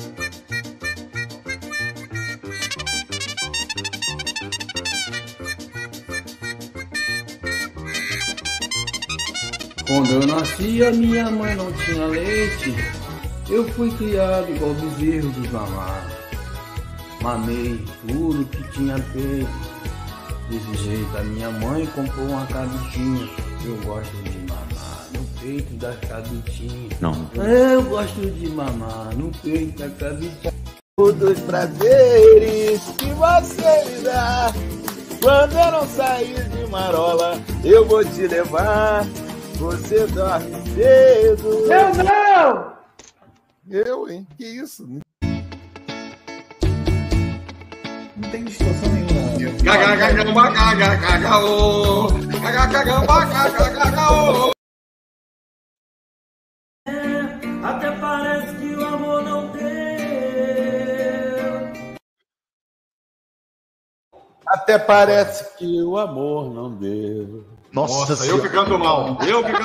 Quando eu nasci, a minha mãe não tinha leite. Eu fui criado igual bezerro desmamado. Mamei tudo que tinha peito. Desse jeito, a minha mãe comprou uma cabritinha. Eu gosto de mamar no peito da cabritinha. Não. Eu gosto de mamar no peito da cabritinha. Dos prazeres que você me dá. Quando eu não sair de marola, eu vou te levar. Você dorme cedo. Eu não! Eu, hein? Que isso? Não tem distorção nenhuma. Até parece que o amor não deu. Até parece que o amor não deu. Nossa, eu que canto mal.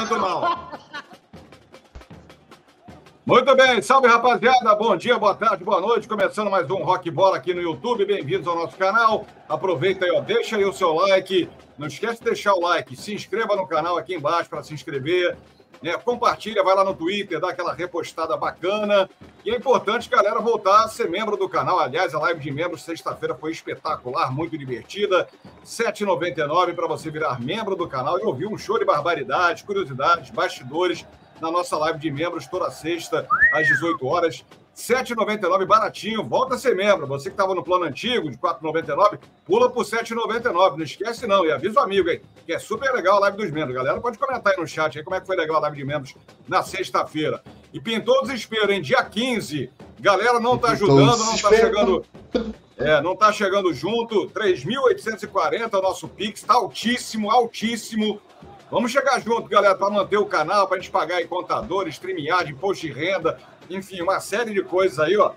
Muito bem, salve rapaziada, bom dia, boa tarde, boa noite, começando mais um Rock Bola aqui no YouTube, bem-vindos ao nosso canal, aproveita aí, ó, deixa aí o seu like, não esquece de deixar o like, se inscreva no canal aqui embaixo para se inscrever, né? Compartilha, vai lá no Twitter, dá aquela repostada bacana, e é importante, galera, voltar a ser membro do canal, aliás, a live de membros sexta-feira foi espetacular, muito divertida, R$ 7,99 para você virar membro do canal e ouvir um show de barbaridades, curiosidades, bastidores, na nossa live de membros toda sexta, às 18 horas. R$ 7,99, baratinho. Volta a ser membro. Você que estava no plano antigo, de R$ 4,99, pula por R$ 7,99. Não esquece, não. E avisa o amigo aí, que é super legal a live dos membros. Galera, pode comentar aí no chat aí como é que foi legal a live de membros na sexta-feira. E pintou o desespero, hein? Dia 15. Galera não está ajudando, não está chegando... não está chegando junto. 3.840 o nosso Pix. Está altíssimo, altíssimo. Vamos chegar junto, galera, para manter o canal, para a gente pagar aí contadores, streaming, imposto de renda, enfim, uma série de coisas aí, ó.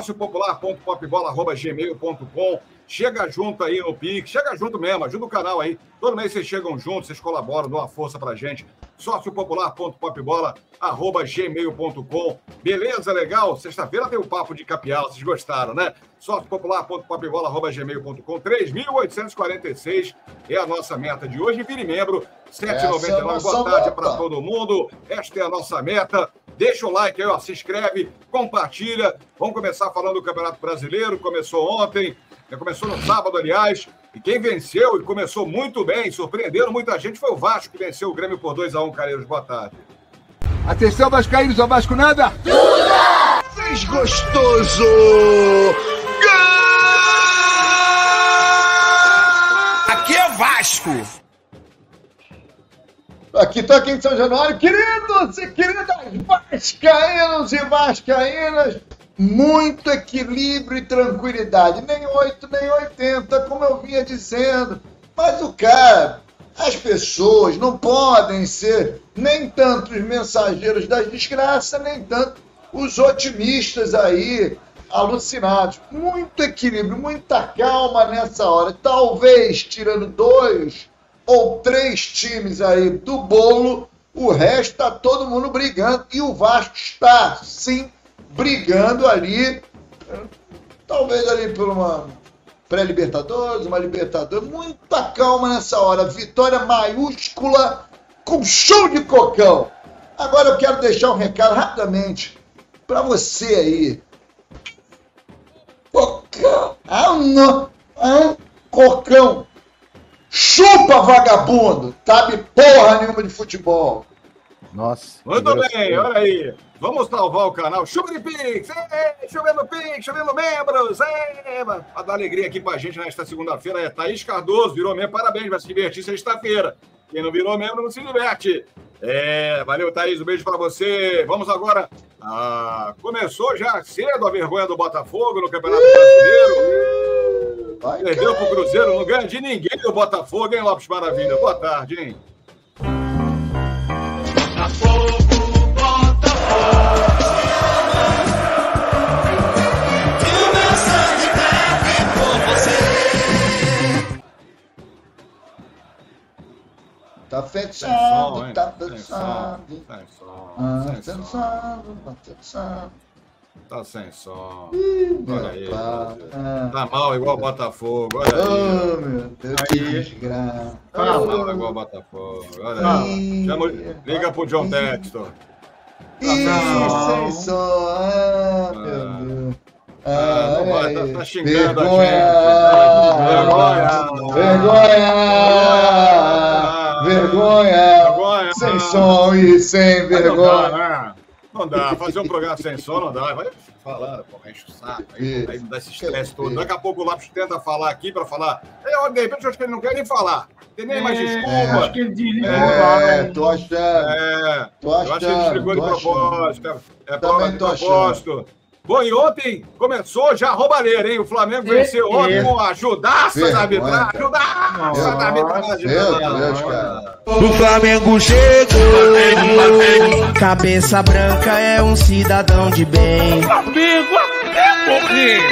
Sociopopular.popbola@gmail.com. Chega junto aí no Pix, chega junto mesmo, ajuda o canal aí. Todo mês vocês chegam juntos, vocês colaboram, dão uma força pra gente. Sociopopular.popbola@gmail.com. Beleza, legal? Sexta-feira tem o papo de capial, vocês gostaram, né? Sociopopular.popbola@gmail.com. 3.846 é a nossa meta de hoje. Vire membro, R$ 7,99. Boa tarde para todo mundo. Esta é a nossa meta. Deixa o like aí, ó, se inscreve, compartilha. Vamos começar falando do Campeonato Brasileiro. Começou ontem, começou no sábado, aliás. E quem venceu e começou muito bem, surpreendendo muita gente, foi o Vasco, que venceu o Grêmio por 2-1, Careiros. Boa tarde. Atenção, vascaínos, ao Vasco nada! Fez gostoso! Gol! Aqui é Vasco! Aqui tô aqui em São Januário, queridos e queridas vascaínos e vascaínas, muito equilíbrio e tranquilidade, nem 8, nem 80, como eu vinha dizendo, mas as pessoas não podem ser nem tanto os mensageiros das desgraças, nem tanto os otimistas aí, alucinados, muito equilíbrio, muita calma nessa hora, talvez tirando 2 ou 3 times aí do bolo, o resto está todo mundo brigando, e o Vasco está, sim, brigando ali, talvez ali por uma pré-Libertadores, uma Libertadores, muita calma nessa hora, vitória maiúscula com show de cocão. Agora eu quero deixar um recado rapidamente para você aí. Cocão, cocão. Chupa, vagabundo! Sabe porra nenhuma de futebol. Nossa. Muito bem, olha aí. Vamos salvar o canal. Chuva de Pix! Chovendo Pix, chovendo membros! Para dar alegria aqui pra gente nesta segunda-feira é Thaís Cardoso, virou membro. Parabéns, vai se divertir sexta-feira. Quem não virou membro não se diverte. Valeu, Thaís, um beijo pra você. Vamos agora. Começou já cedo a vergonha do Botafogo no Campeonato Brasileiro. Perdeu pro Cruzeiro, não ganha de ninguém o Botafogo, hein, Lopes Maravilha? Boa tarde, hein? Botafogo, Botafogo. E o meu sangue bebe por você. Tá fechado, tá Sem fechado. som. Tá fechado. Tá sem som. Meu Olha aí. pai. Tá mal igual o Botafogo. Olha aí. Oh, meu Deus, que desgraça. Tá mal igual o Botafogo. Olha aí. Liga pro John Textor. Ih, sem som. Ah, meu Deus. Não vai, tá xingando vergonha. a gente. Vergonha. Sem som e sem vergonha. Não dá, fazer um programa sem som não dá. Vai falando, pô, enche o saco. Aí dá esse estresse todo. Daqui a pouco o Lopes tenta falar aqui pra falar. De repente eu acho que ele não quer nem falar. Tem nem mais desculpa. Acho que ele desligou. Tô achando. Eu acho que ele desligou de propósito. É prova de propósito. Bom, e ontem começou já a roubalheira, hein? O Flamengo venceu ontem com a ajudaça da arbitragem. Ajudaça da arbitragem. Meu Deus, cara. O Flamengo chegou. Cabeça branca é um cidadão de bem. Flamengo até morrer.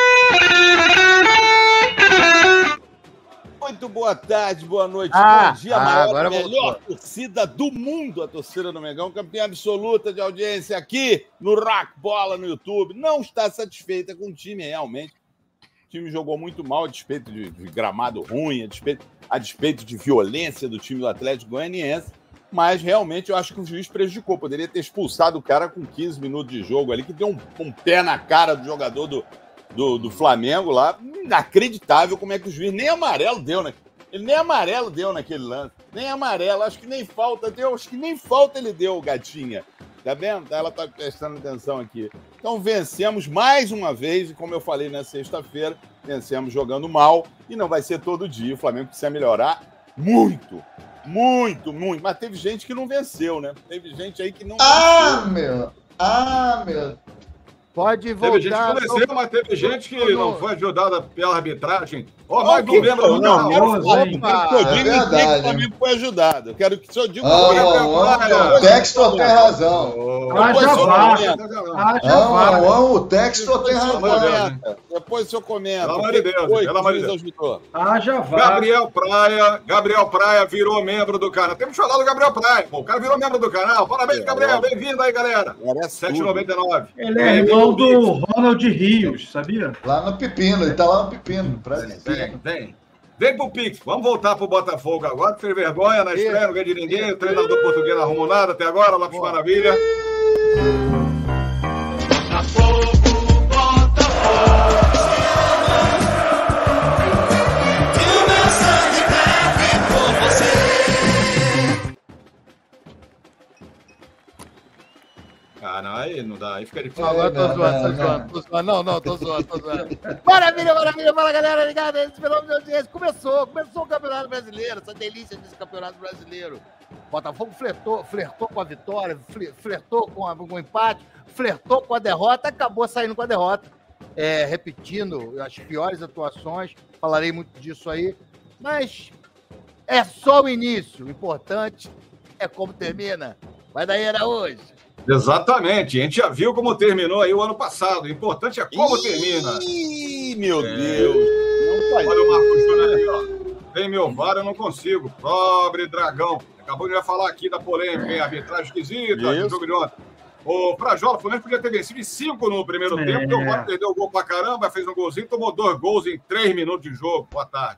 Muito boa tarde, boa noite, bom dia, maior, melhor voltou. torcida do mundo, a torcida do Mengão, campeã absoluta de audiência aqui no Rock Bola no YouTube. Não está satisfeita com o time, realmente. O time jogou muito mal, a despeito de gramado ruim, a despeito de violência do time do Atlético Goianiense, mas realmente eu acho que o juiz prejudicou. Poderia ter expulsado o cara com 15 minutos de jogo ali, que deu um pé na cara do jogador do Flamengo lá. Inacreditável como é que o juiz nem amarelo deu, né? Ele nem amarelo deu naquele lance. Nem amarelo, acho que nem falta deu. Acho que nem falta ele deu, gatinha. Tá vendo? Ela tá prestando atenção aqui. Então vencemos mais uma vez, e como eu falei na sexta-feira, vencemos jogando mal, e não vai ser todo dia. O Flamengo precisa melhorar muito. Muito, muito. Mas teve gente que não venceu, né? Teve gente aí que não venceu. Meu. Pode voltar. Teve gente que não venceu, mas teve gente que não foi ajudada pela arbitragem. Mais um membro do canal. Eu quero que o Flamengo foi ajudado. Eu quero que o senhor diga o Textor tem razão. O Textor tem razão. Depois o senhor comenta. Pelo amor de Deus, pelo amor de Deus. Gabriel Praia virou membro do canal. Temos que falar do Gabriel Praia. O cara virou membro do canal. Parabéns, Gabriel. Bem-vindo aí, galera. 7,99. Ele é irmão do Ronald Rios, sabia? Lá no Pepino, ele tá lá no Pepino. Vem pro Pix, vamos voltar pro Botafogo agora, que fez vergonha na estreia, não ganha de ninguém, o treinador português não arrumou nada até agora, Lopes Maravilha. Ah, não, aí não dá, aí fica difícil. Tô zoando. Tô zoando. Maravilha, fala galera, ligada, esperamos de audiência. Começou o Campeonato Brasileiro, essa delícia desse Campeonato Brasileiro. Botafogo flertou com a vitória, flertou com o empate, flertou com a derrota, acabou saindo com a derrota. Repetindo as piores atuações, falarei muito disso aí, mas é só o início, o importante é como termina. Vai daí, era hoje. Exatamente, a gente já viu como terminou aí o ano passado. O importante é como termina. Ih, meu Deus! Olha o Marcos Júnior aí, ó. Tem meu VAR, eu não consigo. Pobre dragão. Acabou de falar aqui da polêmica, hein? Arbitragem esquisita, no jogo de ontem. O Frajola, o Flamengo podia ter vencido em 5 no primeiro tempo, porque o VAR perdeu o gol pra caramba, fez um golzinho, tomou 2 gols em 3 minutos de jogo. Boa tarde.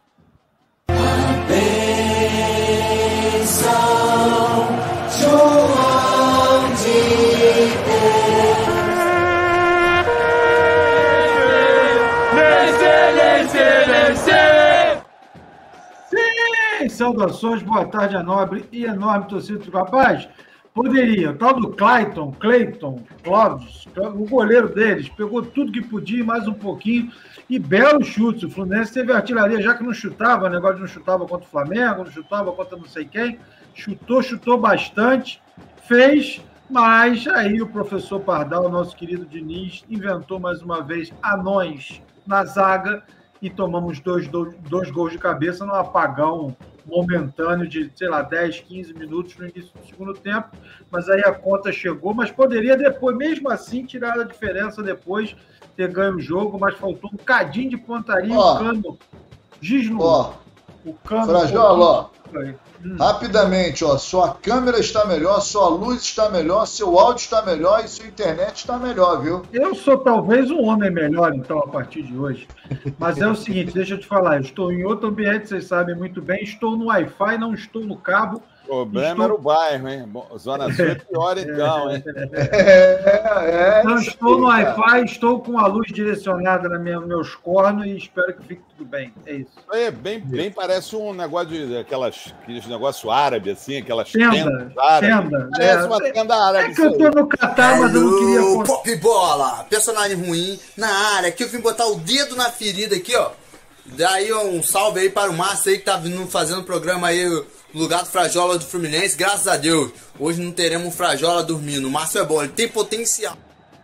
Sim, saudações, boa tarde a nobre e enorme torcida do rapaz. Poderia, o tal do Clayton, Clóvis, o goleiro deles, pegou tudo que podia e mais um pouquinho, e belo chute. O Fluminense teve artilharia, já que não chutava, o negócio de não chutava contra o Flamengo, não chutava contra não sei quem, chutou bastante, fez, mas aí o professor Pardal, nosso querido Diniz, inventou mais uma vez anões na zaga e tomamos dois gols de cabeça num apagão momentâneo de, 10, 15 minutos no início do segundo tempo, mas aí a conta chegou, mas poderia depois, mesmo assim, tirar a diferença depois, ter ganho o jogo, mas faltou um cadinho de pontaria, o Cano gisnou. O Cano... Frajola, Rapidamente, ó, sua câmera está melhor, sua luz está melhor, seu áudio está melhor e sua internet está melhor, viu? Eu sou talvez um homem melhor, então, a partir de hoje. Mas é o seguinte, deixa eu te falar, eu estou em outro ambiente, vocês sabem muito bem, estou no Wi-Fi, não estou no cabo. O problema era o bairro, hein? Zona Sul é pior, então, hein? Não estou no Wi-Fi, estou com a luz direcionada nos meus cornos e espero que fique tudo bem. É isso. Bem parece um negócio de aqueles negócio árabe, assim, aquelas tenda árabes. Parece uma tenda árabe. É que eu estou no Catar, mas eu não queria... Pop Bola, personagem ruim na área. Aqui eu vim botar o dedo na ferida aqui, ó. Daí um salve aí para o Márcio aí que tá vindo fazendo programa aí no lugar do Frajola do Fluminense. Graças a Deus, hoje não teremos um Frajola dormindo. O Márcio é bom, ele tem potencial.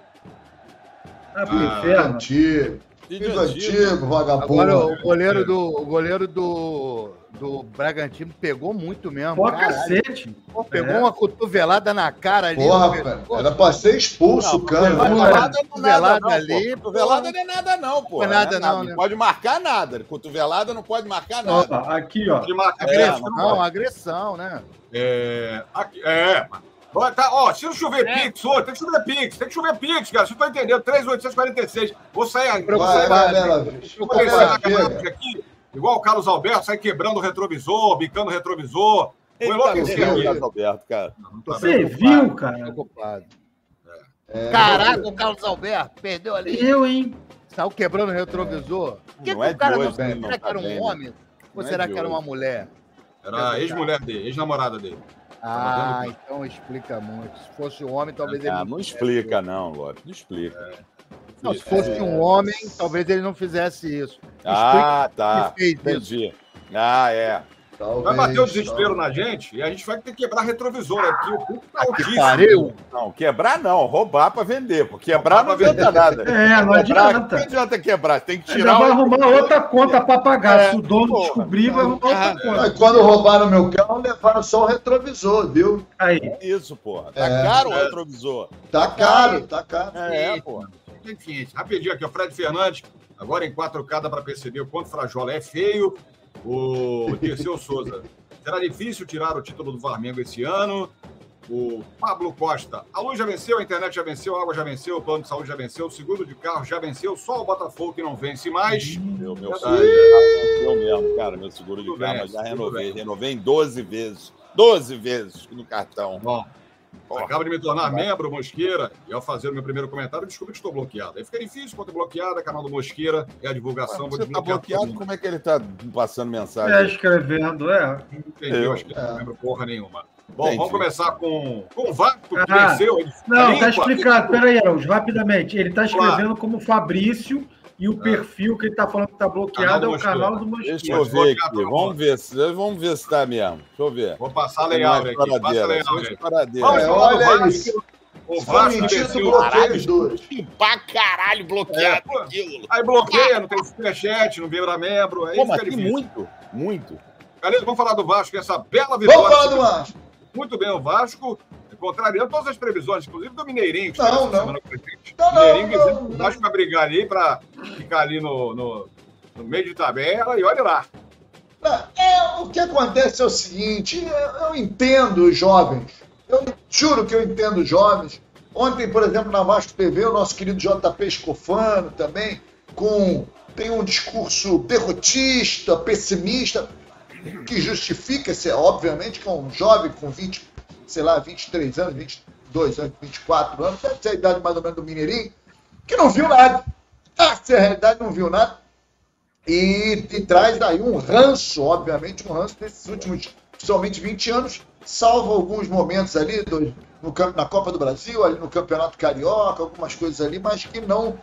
Filho antigo, vagabundo. Agora o goleiro do Bragantino pegou muito mesmo. Pô, cacete. Pô, pegou uma cotovelada na cara ali. Porra, era pra ser expulso o cara. Cotovelada não é nada, não, ali. Cotovelada não é nada, não, pô. Não é nada, não. Não pode marcar nada. Cotovelada não pode marcar nada. Aqui, ó. Agressão, né? Tá, ó, se não chover Pix, tem que chover Pix, cara. Você tá entendendo? 3.846. Vou sair aqui, igual o Carlos Alberto, sai quebrando o retrovisor, bicando o retrovisor. Vou enlouquecer aqui. Carlos Alberto, cara. Você viu, cara? Caraca, o Carlos Alberto perdeu ali. Eu, hein? Saiu quebrando o retrovisor. Por que o cara não sabia? Será que era um homem? Ou será que era uma mulher? Era a ex-mulher dele, ex-namorada dele. Ah, então explica muito. Se fosse um homem, talvez ele... Não explica, não, Lopes. Não explica. Não, se fosse um homem, talvez ele não fizesse isso. Tá. Entendi. Vai bater o desespero na gente e a gente vai ter que quebrar retrovisor aqui. O público tá altíssimo. Não, quebrar não. Roubar pra vender. Porque quebrar não adianta nada. Não adianta. Não adianta quebrar. Tem que tirar... Vai arrumar outra conta pra pagar. Se o dono descobrir, vai arrumar outra conta. Quando roubaram meu carro, levaram só o retrovisor, viu? Aí. Isso, porra. Tá caro o retrovisor. Tá caro. Porra. Enfim, rapidinho aqui, o Fred Fernandes, agora em 4K dá pra perceber o quanto o Frajola é feio. O Dirceu Souza, será difícil tirar o título do Flamengo esse ano. O Pablo Costa, a luz já venceu, a internet já venceu, a água já venceu, o plano de saúde já venceu, o seguro de carro já venceu, só o Botafogo que não vence mais. Meu seguro já venceu mesmo, cara, meu seguro de carro, mas já renovei em 12 vezes. 12 vezes no cartão. Bom, acabo de me tornar membro, Mosqueira, e ao fazer o meu primeiro comentário, descobri que estou bloqueado. Aí fica difícil, conta bloqueada, canal do Mosqueira, é a divulgação. Você está bloqueado, como é que ele está passando mensagem? Escrevendo, Entendeu? Acho que não lembro porra nenhuma. Bom, vamos começar com o Vasco, que venceu. Não, tá explicado. Peraí, Araújo, rapidamente. Ele tá escrevendo como Fabrício e o perfil que ele tá falando que tá bloqueado é o canal do Mosqueira. Deixa eu ver aqui, vamos ver se tá mesmo. Deixa eu ver. Vou passar layout aqui. Passa layout. Olha isso. O Vasco venceu. Pra caralho bloqueado. Aí bloqueia, não tem superchat, não vira membro. Aí fica difícil. Muito. Galera, vamos falar do Vasco, essa bela vitória. Vamos falar do Vasco. Muito bem, o Vasco, contrariando todas as previsões, inclusive do Mineirinho. O Vasco vai brigar ali para ficar ali no meio de tabela e olha lá. O que acontece é o seguinte, eu entendo os jovens, eu juro que eu entendo os jovens. Ontem, por exemplo, na Vasco TV, o nosso querido JP Escofano também, tem um discurso derrotista, pessimista, que justifica-se, obviamente, que um jovem com 23 anos, 22 anos, 24 anos, deve ser a idade mais ou menos do Mineirinho, que não viu nada. Essa é a realidade, não viu nada. E traz daí um ranço, obviamente, desses últimos, principalmente 20 anos, salvo alguns momentos ali na Copa do Brasil, ali no Campeonato Carioca, algumas coisas ali, mas que não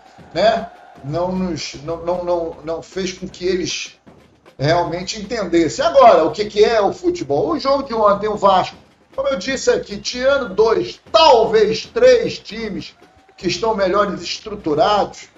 fez com que eles realmente entendessem. Agora, o que é o futebol? O jogo de ontem, o Vasco, como eu disse aqui, tirando 2, talvez 3 times que estão melhores estruturados,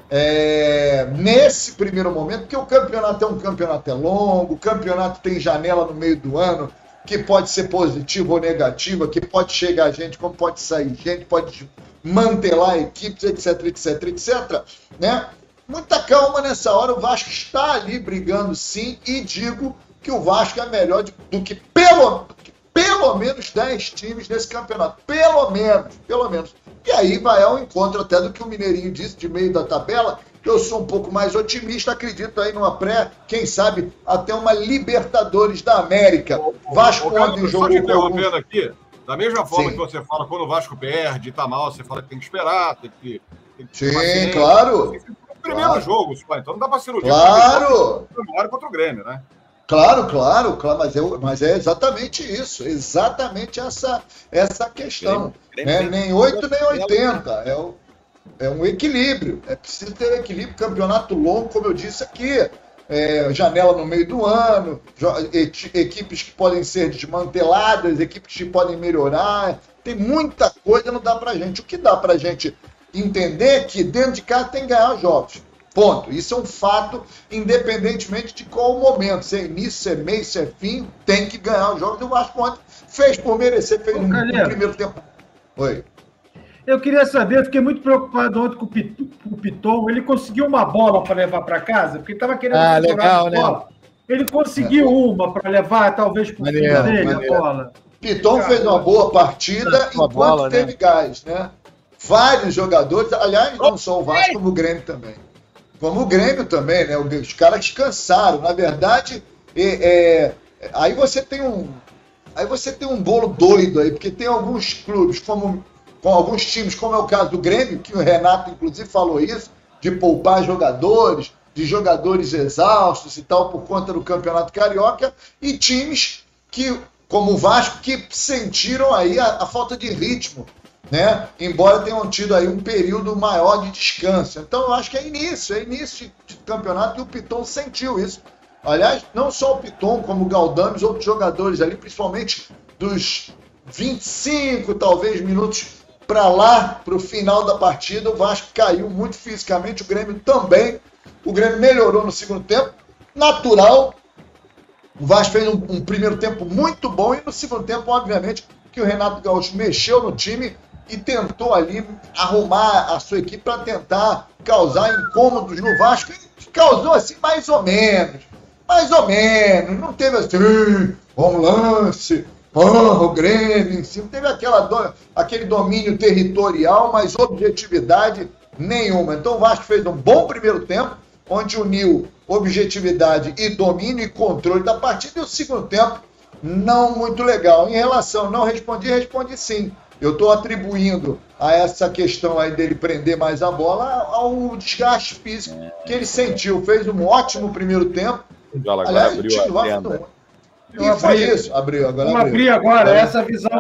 nesse primeiro momento, porque o campeonato é longo, o campeonato tem janela no meio do ano, que pode ser positiva ou negativa, que pode chegar gente, como pode sair gente, pode mantelar equipes, etc, né? Muita calma nessa hora, o Vasco está ali brigando sim, e digo que o Vasco é melhor do que pelo menos 10 times nesse campeonato. Pelo menos. E aí vai ao encontro até do que o Mineirinho disse, de meio da tabela. Eu sou um pouco mais otimista, acredito aí numa quem sabe, até uma Libertadores da América. Vasco ontem jogou... Só te interrompendo aqui, da mesma forma que você fala, quando o Vasco perde, tá mal, você fala que tem que esperar, tem que Sim, claro. Primeiro jogo, então não dá pra ser o Claro. Contra o Grêmio, né? Claro, mas é exatamente isso, exatamente essa questão. Nem 8, nem 80, é um equilíbrio, é preciso ter equilíbrio, campeonato longo, como eu disse aqui, janela no meio do ano, equipes que podem ser desmanteladas, equipes que podem melhorar, tem muita coisa, não dá pra gente. O que dá pra gente entender é que dentro de casa tem que ganhar os jogos. Ponto. Isso é um fato, independentemente de qual momento. Se é início, se é meio, se é fim, tem que ganhar os jogos. O Vasco ontem fez por merecer, fez um primeiro tempo. Oi. Eu queria saber, eu fiquei muito preocupado ontem com o Piton. Ele conseguiu uma bola para levar para casa? Porque ele estava querendo legal, né? bola. Ele conseguiu uma para levar, talvez, para o filho dele, a bola. Piton fez uma boa partida enquanto teve gás, né? Vários jogadores, aliás, não só o Vasco, como o Grêmio também. Como o Grêmio também, né? Os caras descansaram. Na verdade, aí você tem um bolo doido aí, porque tem alguns clubes, com alguns times, como é o caso do Grêmio, que o Renato, inclusive, falou isso, de poupar jogadores, de jogadores exaustos e tal, por conta do Campeonato Carioca, e times como o Vasco, que sentiram aí a falta de ritmo, né? Embora tenham tido aí um período maior de descanso. Então, eu acho que é início de campeonato, e o Piton sentiu isso. Aliás, não só o Piton, como o Galdames, outros jogadores ali, principalmente dos 25, talvez, minutos para lá, para o final da partida, o Vasco caiu muito fisicamente, o Grêmio também. O Grêmio melhorou no segundo tempo, natural. O Vasco fez um primeiro tempo muito bom, e no segundo tempo, obviamente, que o Renato Gaúcho mexeu no time e tentou ali arrumar a sua equipe para tentar causar incômodos no Vasco. E causou assim mais ou menos, não teve assim, lance, o Grêmio em cima, teve aquele domínio territorial, mas objetividade nenhuma. Então o Vasco fez um bom primeiro tempo, onde uniu objetividade e domínio e controle da partida, e o segundo tempo não muito legal. Em relação, não respondi sim. Eu estou atribuindo a essa questão aí dele prender mais a bola ao desgaste físico que ele sentiu. Fez um ótimo primeiro tempo. Aliás, o time do Vasco e foi isso. Abriu agora. Essa visão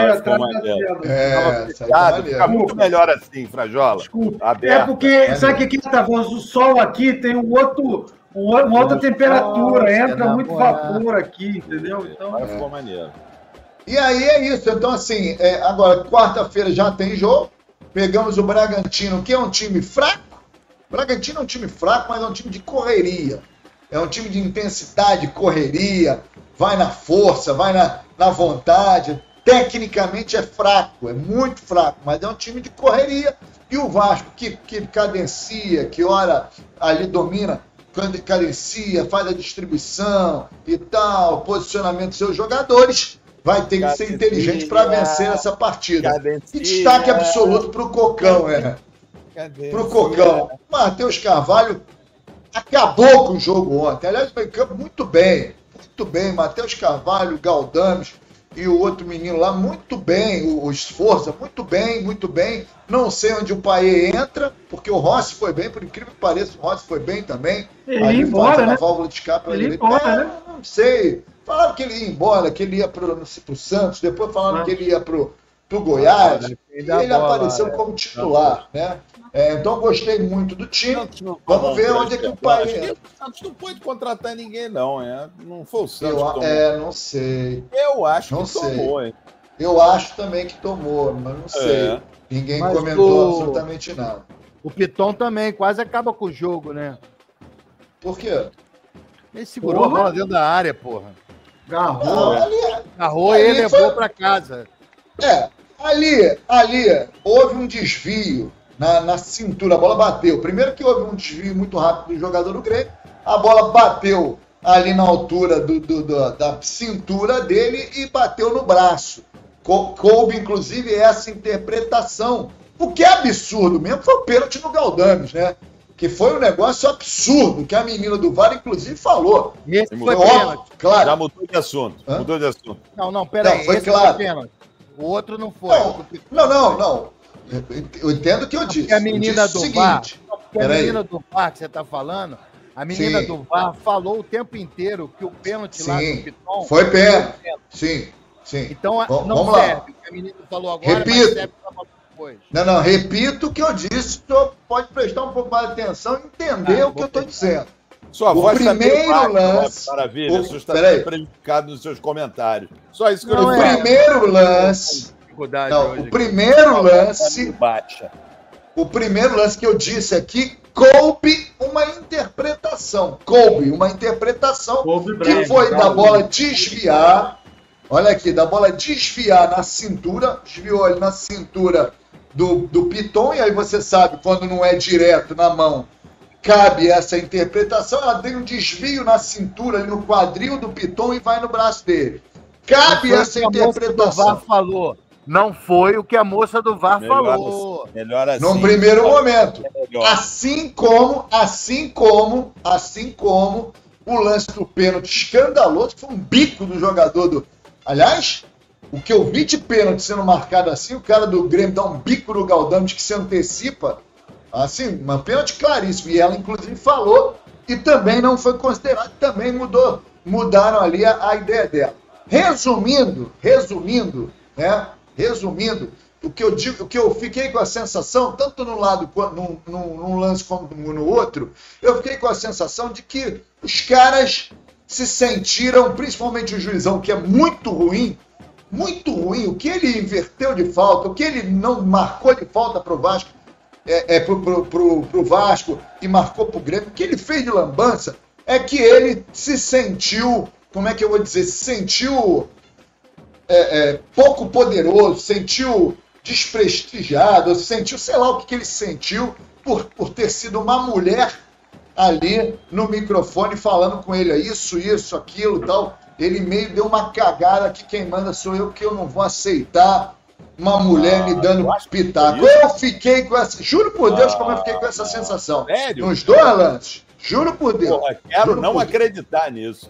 fica muito melhor assim, Frajola. Desculpa. Porque, sabe o que tá falando? O sol aqui tem uma outra temperatura, entra muito vapor aqui, entendeu? Então, ficou maneiro. E aí é isso. Então, assim, agora, quarta-feira já tem jogo. Pegamos o Bragantino, que é um time fraco. O Bragantino é um time fraco, mas é um time de correria. É um time de intensidade, correria, vai na força, vai na vontade. Tecnicamente é fraco, é muito fraco, mas é um time de correria. E o Vasco, que cadencia, que ora ali domina, quando cadencia, faz a distribuição e tal, posicionamento dos seus jogadores, vai ter que ser inteligente para vencer essa partida. E destaque absoluto para o Cocão, para o Cocão. Matheus Carvalho acabou com o jogo ontem. Aliás, foi em campo muito bem. Matheus Carvalho, Galdames e o outro menino lá, muito bem. O Esforça, muito bem. Não sei onde o Paê entra, porque o Rossi foi bem, por incrível que pareça, o Rossi foi bem também. Ele ia embora, né? Válvula de escape. Ele ia embora, né? Não sei. Falaram que ele ia embora, que ele ia pro Santos, depois falaram que ele ia pro Goiás, e ele apareceu como titular, né? Então gostei muito do time. Vamos ver onde é que o Paê entra. O Santos não pôde contratar ninguém, não. Não foi o Santos que tomou. Não sei. Eu acho que tomou, hein? Eu acho também que tomou, mas não sei. Ninguém comentou absolutamente nada. O Piton também quase acaba com o jogo, né? Por quê? Ele segurou a bola dentro da área, porra. Agarrou e ele levou pra casa. Ali houve um desvio na cintura, a bola bateu. Primeiro que houve um desvio muito rápido do jogador do Grêmio, a bola bateu ali na altura da cintura dele e bateu no braço. Coube, inclusive, essa interpretação. O que é absurdo mesmo foi o pênalti no Galdames, né? Que foi um negócio absurdo, que a menina do VAR, inclusive, falou. Esse foi pênalti. Claro. Já mudou de assunto. Hã? Mudou de assunto. Não, peraí. Foi esse claro. foi pênalti. O outro não foi. Não. Eu entendo o que eu disse. Porque a menina do VAR, a menina do VAR que você está falando, a menina do VAR falou o tempo inteiro que o pênalti lá do Piton foi pênalti. Sim. Então não vamos serve lá. o que a menina falou agora, Repito. mas serve para depois. Não, repito o que eu disse. O senhor pode prestar um pouco mais de atenção e entender o que eu estou dizendo. Sua voz primeiro lance. Maravilha, o senhor está prejudicado nos seus comentários. Só isso que eu O primeiro lance. O primeiro lance que eu disse aqui, coube uma interpretação. Que foi da bola desviar. Olha aqui, da bola desviar na cintura, desviou ele na cintura do Piton, e aí você sabe, quando não é direto na mão, cabe essa interpretação, ela tem um desvio na cintura, ali no quadril do Piton e vai no braço dele. Cabe essa interpretação. Não foi o que a moça do VAR falou. Melhor assim. Num primeiro momento. Assim como o lance do pênalti escandaloso, que foi um bico do jogador do... Aliás, o que eu vi de pênalti sendo marcado assim, o cara do Grêmio dá um bico no Galdames que se antecipa, assim, uma pênalti claríssimo. E ela, inclusive, falou e também não foi considerado, também mudaram ali a ideia dela. Resumindo, o que eu digo, o que eu fiquei com a sensação, tanto num lado num lance como no outro, eu fiquei com a sensação de que os caras se sentiram, principalmente o juizão, que é muito ruim, o que ele inverteu de falta, o que ele não marcou de falta pro Vasco, pro Vasco e marcou pro Grêmio, o que ele fez de lambança é que ele se sentiu, como é que eu vou dizer, se sentiu pouco poderoso, sentiu desprestigiado, sentiu, sei lá o que ele sentiu por ter sido uma mulher ali no microfone falando com ele, isso, aquilo e tal. Ele meio deu uma cagada que quem manda sou eu, que eu não vou aceitar uma mulher me dando pitaco. Eu fiquei com essa... Juro por Deus como eu fiquei com essa sensação. Sério? Nos dois lances. Juro por Deus. Porra, quero não acreditar nisso.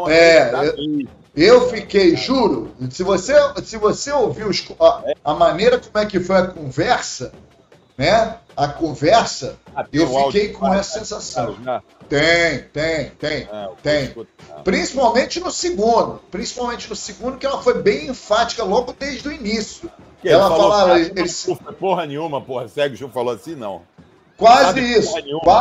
Eu fiquei, juro, se você ouviu a maneira como é que foi a conversa, né? Eu fiquei com essa sensação. Tem. Principalmente no segundo, que ela foi bem enfática logo desde o início. Ela falava... Não foi porra nenhuma, porra. Segue, o Ju falou assim, não. Quase isso.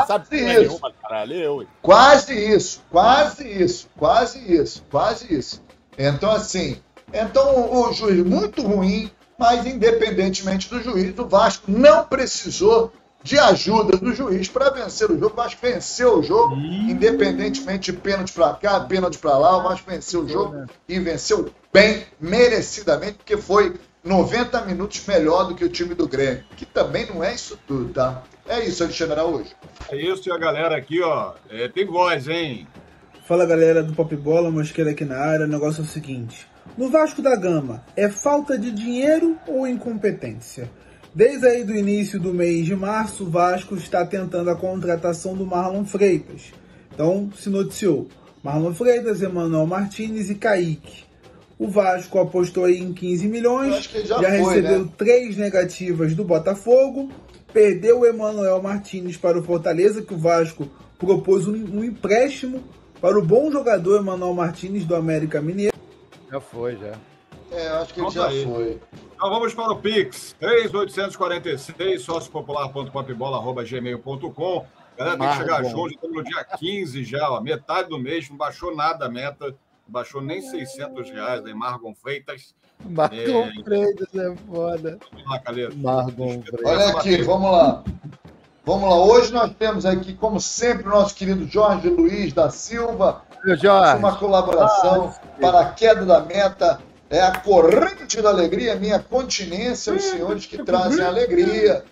Então, assim, o juiz muito ruim, mas independentemente do juiz, o Vasco não precisou de ajuda do juiz para vencer o jogo. O Vasco venceu o jogo, independentemente de pênalti para cá, pênalti para lá, o Vasco venceu o jogo e venceu bem, merecidamente, porque foi 90 minutos melhor do que o time do Grêmio, que também não é isso tudo, tá? É isso, Alexandre Araújo. É isso, e a galera aqui, ó, tem voz, hein? Fala, galera do Pop Bola, Mosqueira aqui na área. O negócio é o seguinte: no Vasco da Gama, é falta de dinheiro ou incompetência? Desde aí do início do mês de março, o Vasco está tentando a contratação do Marlon Freitas. Então, se noticiou: Marlon Freitas, Emanuel Martins e Kaique. O Vasco apostou aí em 15 milhões, já recebeu 3 negativas do Botafogo, perdeu o Emanuel Martins para o Fortaleza, que o Vasco propôs um empréstimo para o bom jogador Emanuel Martins do América Mineiro. Já foi, já. Eu acho que ele já foi. Então vamos para o Pix, 3846, sóciopopular.popbola@gmail.com. Galera, tem que chegar junto, estamos no dia 15 já, ó, metade do mês, não baixou nada a meta, não baixou nem R$600, aí Margon Freitas. Margon Freitas é foda. Vamos lá, Calheiro. Margon Freitas. Olha aqui, vamos lá. Hoje nós temos aqui, como sempre, o nosso querido Jorge Luiz da Silva. Uma colaboração para a queda da meta. É a corrente da alegria, minha continência, os senhores que trazem alegria.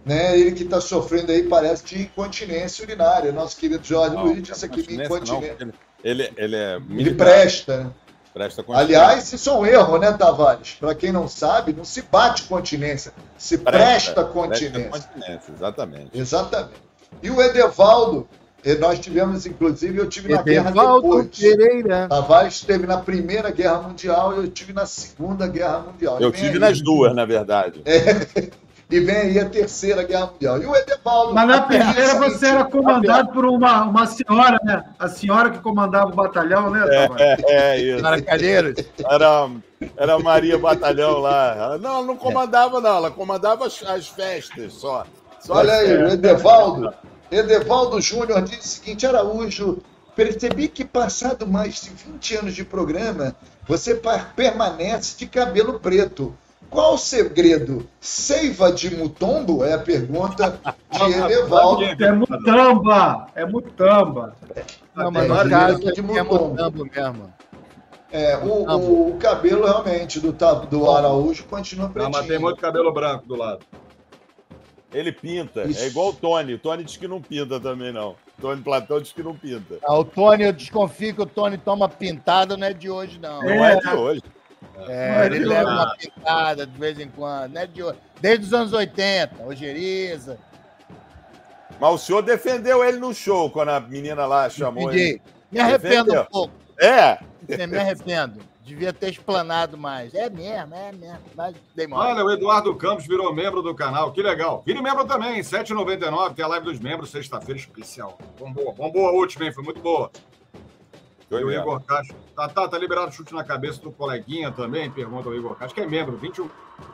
né? Ele que está sofrendo aí, parece, de incontinência urinária. Nosso querido Jorge Luiz disse aqui de incontinência. Ele é Ele militar. presta, né? Presta continência. Aliás, isso é um erro, né, Tavares? Para quem não sabe, não se bate continência, se presta continência. Presta continência, exatamente. Exatamente. E o Edevaldo, nós tivemos, inclusive, eu tive na guerra Edevaldo depois. Pereira. Tavares esteve na Primeira Guerra Mundial e eu estive na Segunda Guerra Mundial. Eu tive nas duas, na verdade. E vem aí a Terceira Guerra Mundial. E o Edevaldo... Mas na primeira você era comandado por uma senhora, né? A senhora que comandava o batalhão, né, Tavares? Isso. Senhora Calheiros. Era a Maria Batalhão lá. Ela não comandava, não. Ela comandava as festas só. Olha aí, o Edevaldo Júnior diz o seguinte: Araújo, percebi que passado mais de 20 anos de programa, você permanece de cabelo preto. Qual o segredo? Seiva de Mutombo? É a pergunta de Edevaldo. É mutamba. É mutamba. Não, mas no caso é mutambo mesmo. O cabelo realmente do Araújo continua pretinho. Não, mas tem muito cabelo branco do lado. Ele pinta. Isso. É igual o Tony. O Tony diz que não pinta também, não. O Tony Platão diz que não pinta. O Tony, eu desconfio que o Tony toma pintada, não é de hoje, não. Não é de hoje. Ele leva uma pintada de vez em quando. Não é de hoje. Desde os anos 80, ojeriza. Mas o senhor defendeu ele no show, quando a menina lá chamou ele. Me arrependo um pouco. Me arrependo. Devia ter explanado mais. É mesmo. Mas olha, o Eduardo Campos virou membro do canal. Que legal. Vire membro também, R$ 7,99. Tem a live dos membros, sexta-feira especial. Vamos boa a última, hein? Foi muito boa. E o Igor Castro. Tá liberado chute na cabeça do coleguinha também? Pergunta o Igor Castro, que é membro, 21.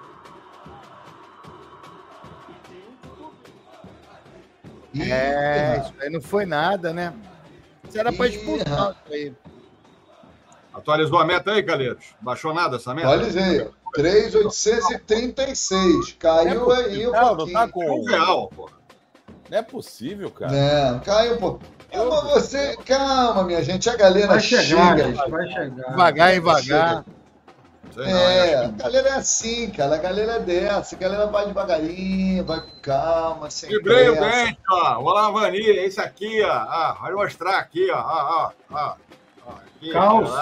Isso aí não foi nada, né? Isso era pra expulsar isso aí. Atualizou a meta aí, Calheiros? Baixou nada essa meta? Atualizei. 3.836. Caiu aí um pouquinho. Não tá com real, pô. Não é possível, cara. Não, caiu um pouquinho. Calma, minha gente. A galera chega. Vai chegar. Devagar. A galera é assim, cara. A galera é dessa. A galera vai devagarinho, vai com calma, sem Librei o dente, ó. O Lavani, esse aqui, ó. Vai mostrar aqui, ó. Aqui, calça.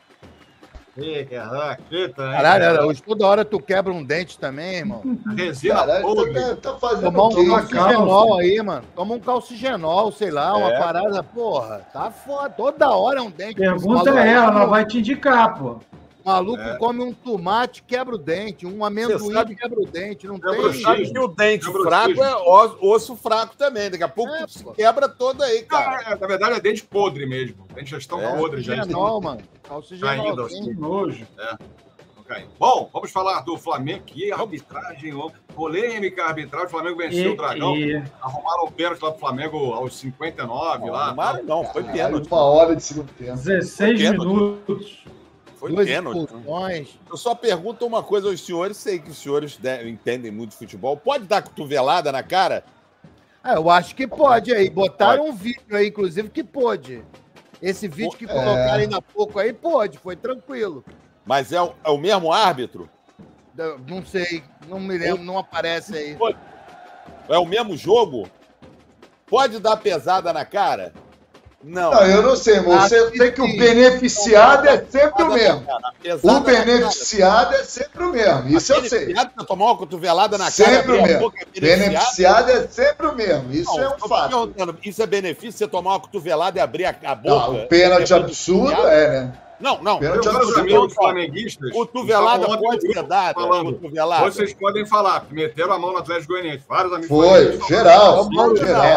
Aqui também. Caralho, hoje toda hora tu quebra um dente também, irmão. Resina podre. Tá fazendo Tomar um calcigenol aí, mano. Toma um calcigenol, sei lá, uma parada, porra. Tá foda. Toda hora é um dente. Pergunta ela vai te indicar, pô. O maluco come um tomate, quebra o dente. Um amendoim, quebra o dente. Não tem. Sabe que o dente fraco é osso fraco também. Daqui a pouco se quebra todo aí, cara. Na verdade é dente podre mesmo. Dentes já estão podres. Calcigenol, mano. Calcigenol. Que nojo. Bom, vamos falar do Flamengo. Que arbitragem, polêmica arbitragem. O Flamengo venceu o Dragão. Arrumaram o pênalti lá pro Flamengo aos 59. Não, foi pênalti. 1 hora de segundo tempo. 16 minutos. Foi pênalti. Eu só pergunto uma coisa aos senhores. Sei que os senhores entendem muito de futebol. Pode dar cotovelada na cara? Eu acho que pode aí. Botaram um vídeo aí, inclusive, que pôde. Esse vídeo que colocaram ainda há pouco aí, pode. Foi tranquilo. Mas é o mesmo árbitro? Não sei. Não me lembro. Não aparece aí. É o mesmo jogo? Pode dar pesada na cara? Não, eu não sei, mas você tem que o beneficiado é sempre o mesmo. O beneficiado é sempre o mesmo, isso eu sei. Tomar uma cotovelada na cara. Sempre o mesmo. Beneficiado é sempre o mesmo, isso é um fato. Isso é benefício, você tomar uma cotovelada e abrir a boca? Não, o pênalti absurdo né? Não. Pênalti Meus amigos flamenguistas. Cotovelada pode ser dada. Vocês podem falar, que meteram a mão no Atlético Goianiense. Vários amigos. Foi, geral. Mauro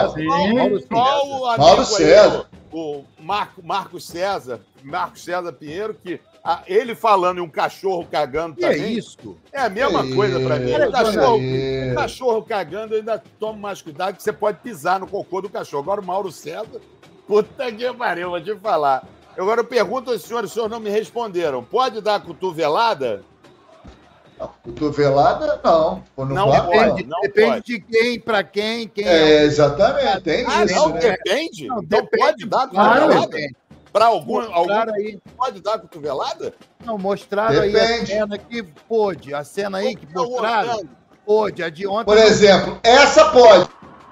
César. O Marcos César Pinheiro, que ele falando e um cachorro cagando também. É isso? É a mesma coisa pra mim. O cachorro cagando, eu ainda tomo mais cuidado, que você pode pisar no cocô do cachorro. Agora o Mauro César, puta que pariu, vou te falar. Agora eu pergunto aos senhores, os senhores não me responderam. Pode dar cotovelada? Cotovelada, não. Depende de quem, pra quem exatamente, tem isso. Depende? Então pode dar cotovelada? Para algum aí. Pode dar cotovelada? Não, mostraram aí a cena que pôde. A cena aí que mostraram. Pode, a de ontem. Por exemplo, essa pode.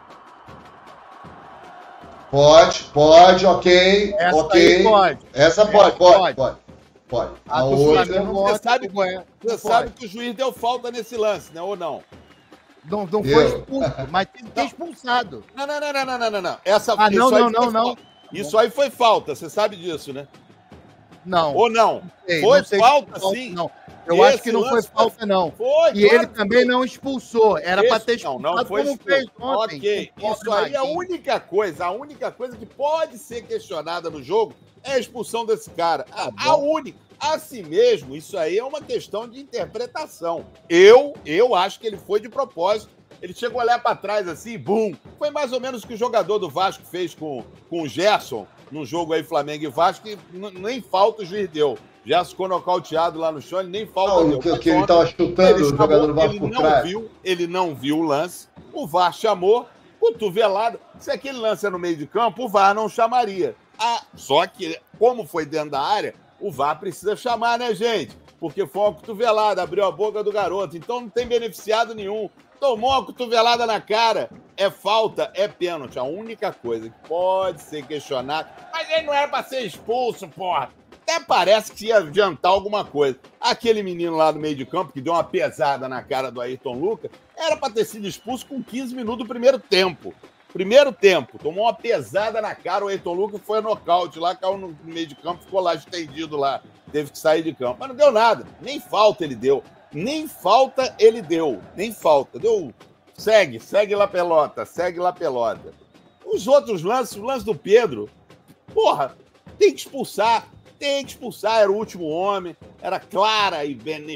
Pode, ok. Essa ok. aí pode. Essa pode. A A do outra. Flamengo Você ontem, sabe, não você sabe que o juiz deu falta nesse lance, né? Ou não? Não foi Deu. expulso, mas tem que ter expulsado. Não. Essa, Ah, não, isso aí não, foi não, não. falta. Isso aí foi falta, você sabe disso, né? Não. Ou não? Sei, Foi não sei falta, se sim. Não. Eu Esse acho que não foi lance falta, não. Foi, E claro ele que também foi. não expulsou. Era para ter Não, expulsado não foi como expulso. fez ontem. Ok, com o isso aí é a Maguinho. única coisa que pode ser questionada no jogo é a expulsão desse cara. A única. Assim mesmo, isso aí é uma questão de interpretação. Eu acho que ele foi de propósito. Ele chegou a olhar para trás assim, bum. Foi mais ou menos o que o jogador do Vasco fez com o Gerson, no jogo aí Flamengo e Vasco, que nem falta o juiz deu. Gerson ficou nocauteado lá no chão, ele nem falta deu. Que ele estava chutando o jogador do Vasco por trás. Ele não viu o lance, o VAR chamou, cotovelada. Se aquele lance é no meio de campo, o VAR não chamaria. Só que, como foi dentro da área, o VAR precisa chamar, né, gente? Porque foi uma cotovelada, abriu a boca do garoto. Então não tem beneficiado nenhum. Tomou uma cotovelada na cara. É falta, é pênalti. A única coisa que pode ser questionada. Mas ele não era pra ser expulso, porra. Até parece que ia adiantar alguma coisa. Aquele menino lá do meio de campo, que deu uma pesada na cara do Ayrton Lucas, era pra ter sido expulso com 15 minutos do primeiro tempo. Tomou uma pesada na cara, o Ayrton Lucas foi a nocaute lá, caiu no meio de campo, ficou lá estendido lá, teve que sair de campo. Mas não deu nada, nem falta ele deu. Nem falta. Deu. Segue lá, pelota. Os outros lances, o lance do Pedro, porra, tem que expulsar, era o último homem, era claramente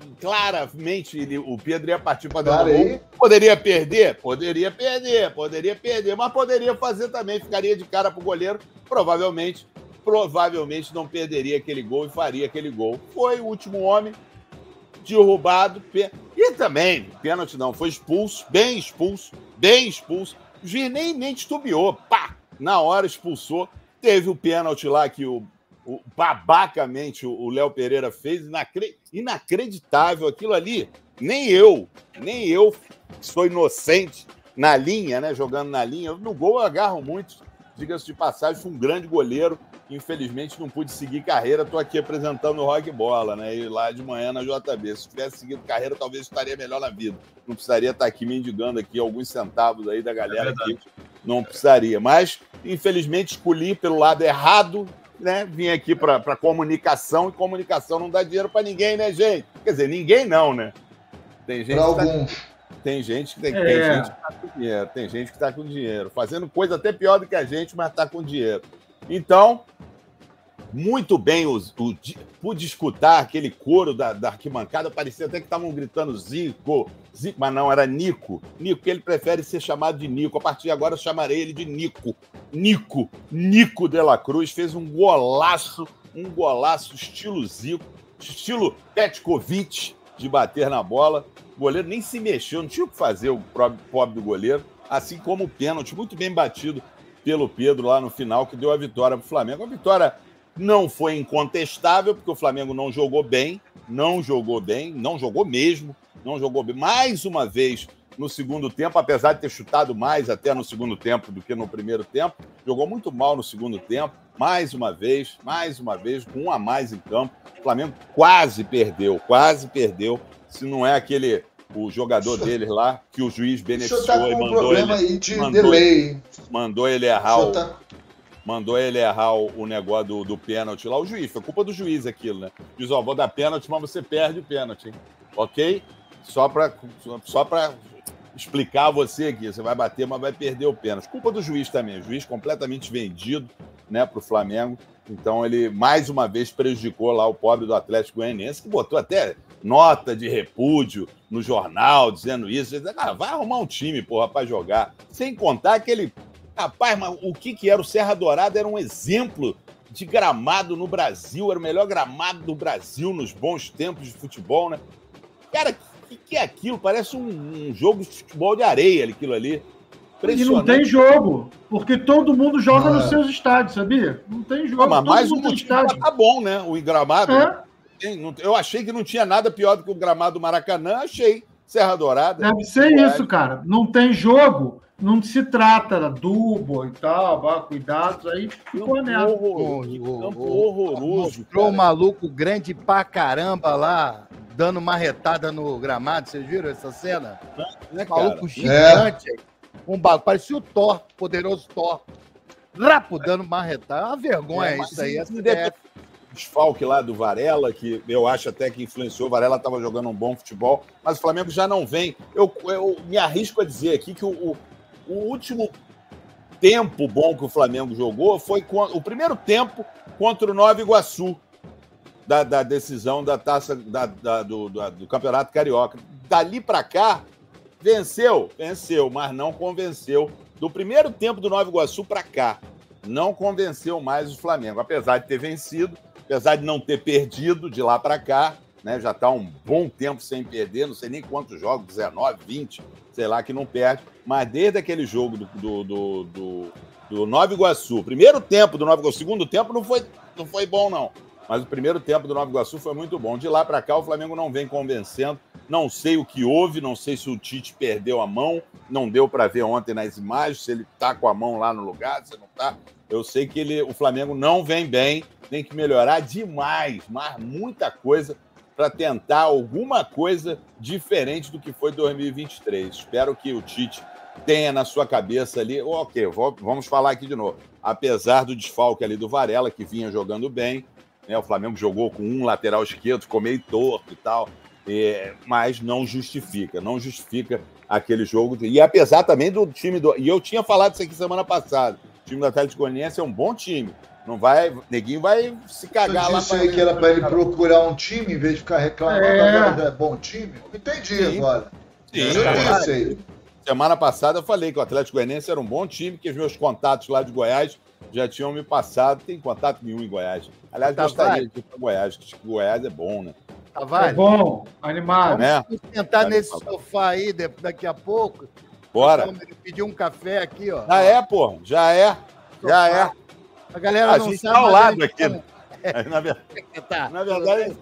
o Pedro ia partir para dar gol. Poderia perder, mas poderia fazer também, ficaria de cara pro goleiro, provavelmente não perderia aquele gol e faria aquele gol. Foi o último homem, derrubado, e também, pênalti não, foi bem expulso, o juiz nem titubeou, pá, na hora expulsou, teve o pênalti lá que babacamente o Léo Pereira fez, inacreditável aquilo ali, nem eu sou inocente na linha, né, jogando na linha, no gol eu agarro muito, diga-se de passagem, fui um grande goleiro, infelizmente não pude seguir carreira, estou aqui apresentando o Rock Bola, né, e lá de manhã na JB, se tivesse seguido carreira talvez estaria melhor na vida, não precisaria estar aqui mendigando aqui alguns centavos aí da galera aqui, não precisaria, mas infelizmente escolhi pelo lado errado, né, vim aqui para comunicação, e comunicação não dá dinheiro para ninguém, né, gente? Quer dizer, ninguém não, né? Tem gente tem gente que tá com dinheiro, tem gente que tá com dinheiro, fazendo coisa até pior do que a gente, mas tá com dinheiro. Então, muito bem, pude escutar aquele coro da arquibancada, parecia até que estavam gritando Zico, mas não, era Nico, que ele prefere ser chamado de Nico, a partir de agora eu chamarei ele de Nico de la Cruz, fez um golaço estilo Zico, estilo Petkovic, de bater na bola, o goleiro nem se mexeu, não tinha o que fazer o pobre do goleiro, assim como o pênalti, muito bem batido pelo Pedro lá no final, que deu a vitória para o Flamengo. A vitória não foi incontestável, porque o Flamengo não jogou bem, não jogou mesmo, mais uma vez no segundo tempo, apesar de ter chutado mais até no segundo tempo do que no primeiro tempo, jogou muito mal no segundo tempo, mais uma vez, com um a mais em campo, o Flamengo quase perdeu, se não é o jogador deles lá, que o juiz beneficiou e mandou ele errar o negócio do pênalti lá. O juiz, foi culpa do juiz aquilo, né? Diz, vou dar pênalti, mas você perde o pênalti, hein? Ok? Só pra explicar a você aqui, você vai bater, mas vai perder o pênalti. Culpa do juiz também, o juiz completamente vendido, né, pro Flamengo. Então ele, mais uma vez, prejudicou lá o pobre do Atlético Goianiense, que botou até nota de repúdio no jornal, dizendo isso. Vai arrumar um time, porra, pra jogar. Sem contar aquele... Rapaz, mas o que era o Serra Dourada? Era um exemplo de gramado no Brasil, era o melhor gramado do Brasil nos bons tempos de futebol, né? Cara, o que é aquilo? Parece um jogo de futebol de areia, aquilo ali. E não tem jogo, porque todo mundo joga nos seus estádios, sabia? Não tem jogo. Mas mais um motivo tá bom, né? O gramado. Eu achei que não tinha nada pior do que o gramado do Maracanã, achei. Serra Dourada. Deve ser isso, cara. Não tem jogo, não se trata da Dubo e tal, cuidados, aí ficou nessa. Horroroso. Mostrou o maluco grande pra caramba lá, dando marretada no gramado. Vocês viram essa cena? Maluco gigante. Um bagulho, parecia o Thor, poderoso Thor. Rapo dando marretada. É uma vergonha isso aí. Desfalque lá do Varela, que eu acho até que influenciou. O Varela estava jogando um bom futebol, mas o Flamengo já não vem. Eu me arrisco a dizer aqui que o último tempo bom que o Flamengo jogou foi o primeiro tempo contra o Nova Iguaçu, da decisão da taça do Campeonato Carioca. Dali para cá, venceu, mas não convenceu. Do primeiro tempo do Nova Iguaçu para cá, não convenceu mais o Flamengo, apesar de ter vencido, apesar de não ter perdido de lá para cá, né? Já está um bom tempo sem perder, não sei nem quantos jogos, 19, 20, sei lá, que não perde. Mas desde aquele jogo do Nova Iguaçu, primeiro tempo do Nova Iguaçu, segundo tempo não foi bom, não. Mas o primeiro tempo do Nova Iguaçu foi muito bom. De lá para cá, o Flamengo não vem convencendo. Não sei o que houve, não sei se o Tite perdeu a mão, não deu para ver ontem nas imagens, se ele está com a mão lá no lugar, se não está. Eu sei que o Flamengo não vem bem, tem que melhorar demais, mas muita coisa para tentar alguma coisa diferente do que foi 2023. Espero que o Tite tenha na sua cabeça ali, ok, vamos falar aqui de novo. Apesar do desfalque ali do Varela, que vinha jogando bem, né, o Flamengo jogou com um lateral esquerdo, ficou meio torto e tal, mas não justifica aquele jogo. E apesar também do time e eu tinha falado isso aqui semana passada, o time do Atlético Goianiense é um bom time. Não vai, neguinho vai se cagar lá. Isso aí que era para ele procurar um time em vez de ficar reclamando agora é bom time. Entendi agora. Sim. Semana passada eu falei que o Atlético Goianiense era um bom time, que os meus contatos lá de Goiás já tinham me passado. Tem contato nenhum em Goiás. Aliás, gostaria de ir para Goiás, que Goiás é bom, né? É bom, animado. Vamos sentar nesse sofá aí daqui a pouco. Bora. Pedir um café aqui, ó. Já é. A galera não gente sabe. Tá ao lado aqui. Né? Na verdade.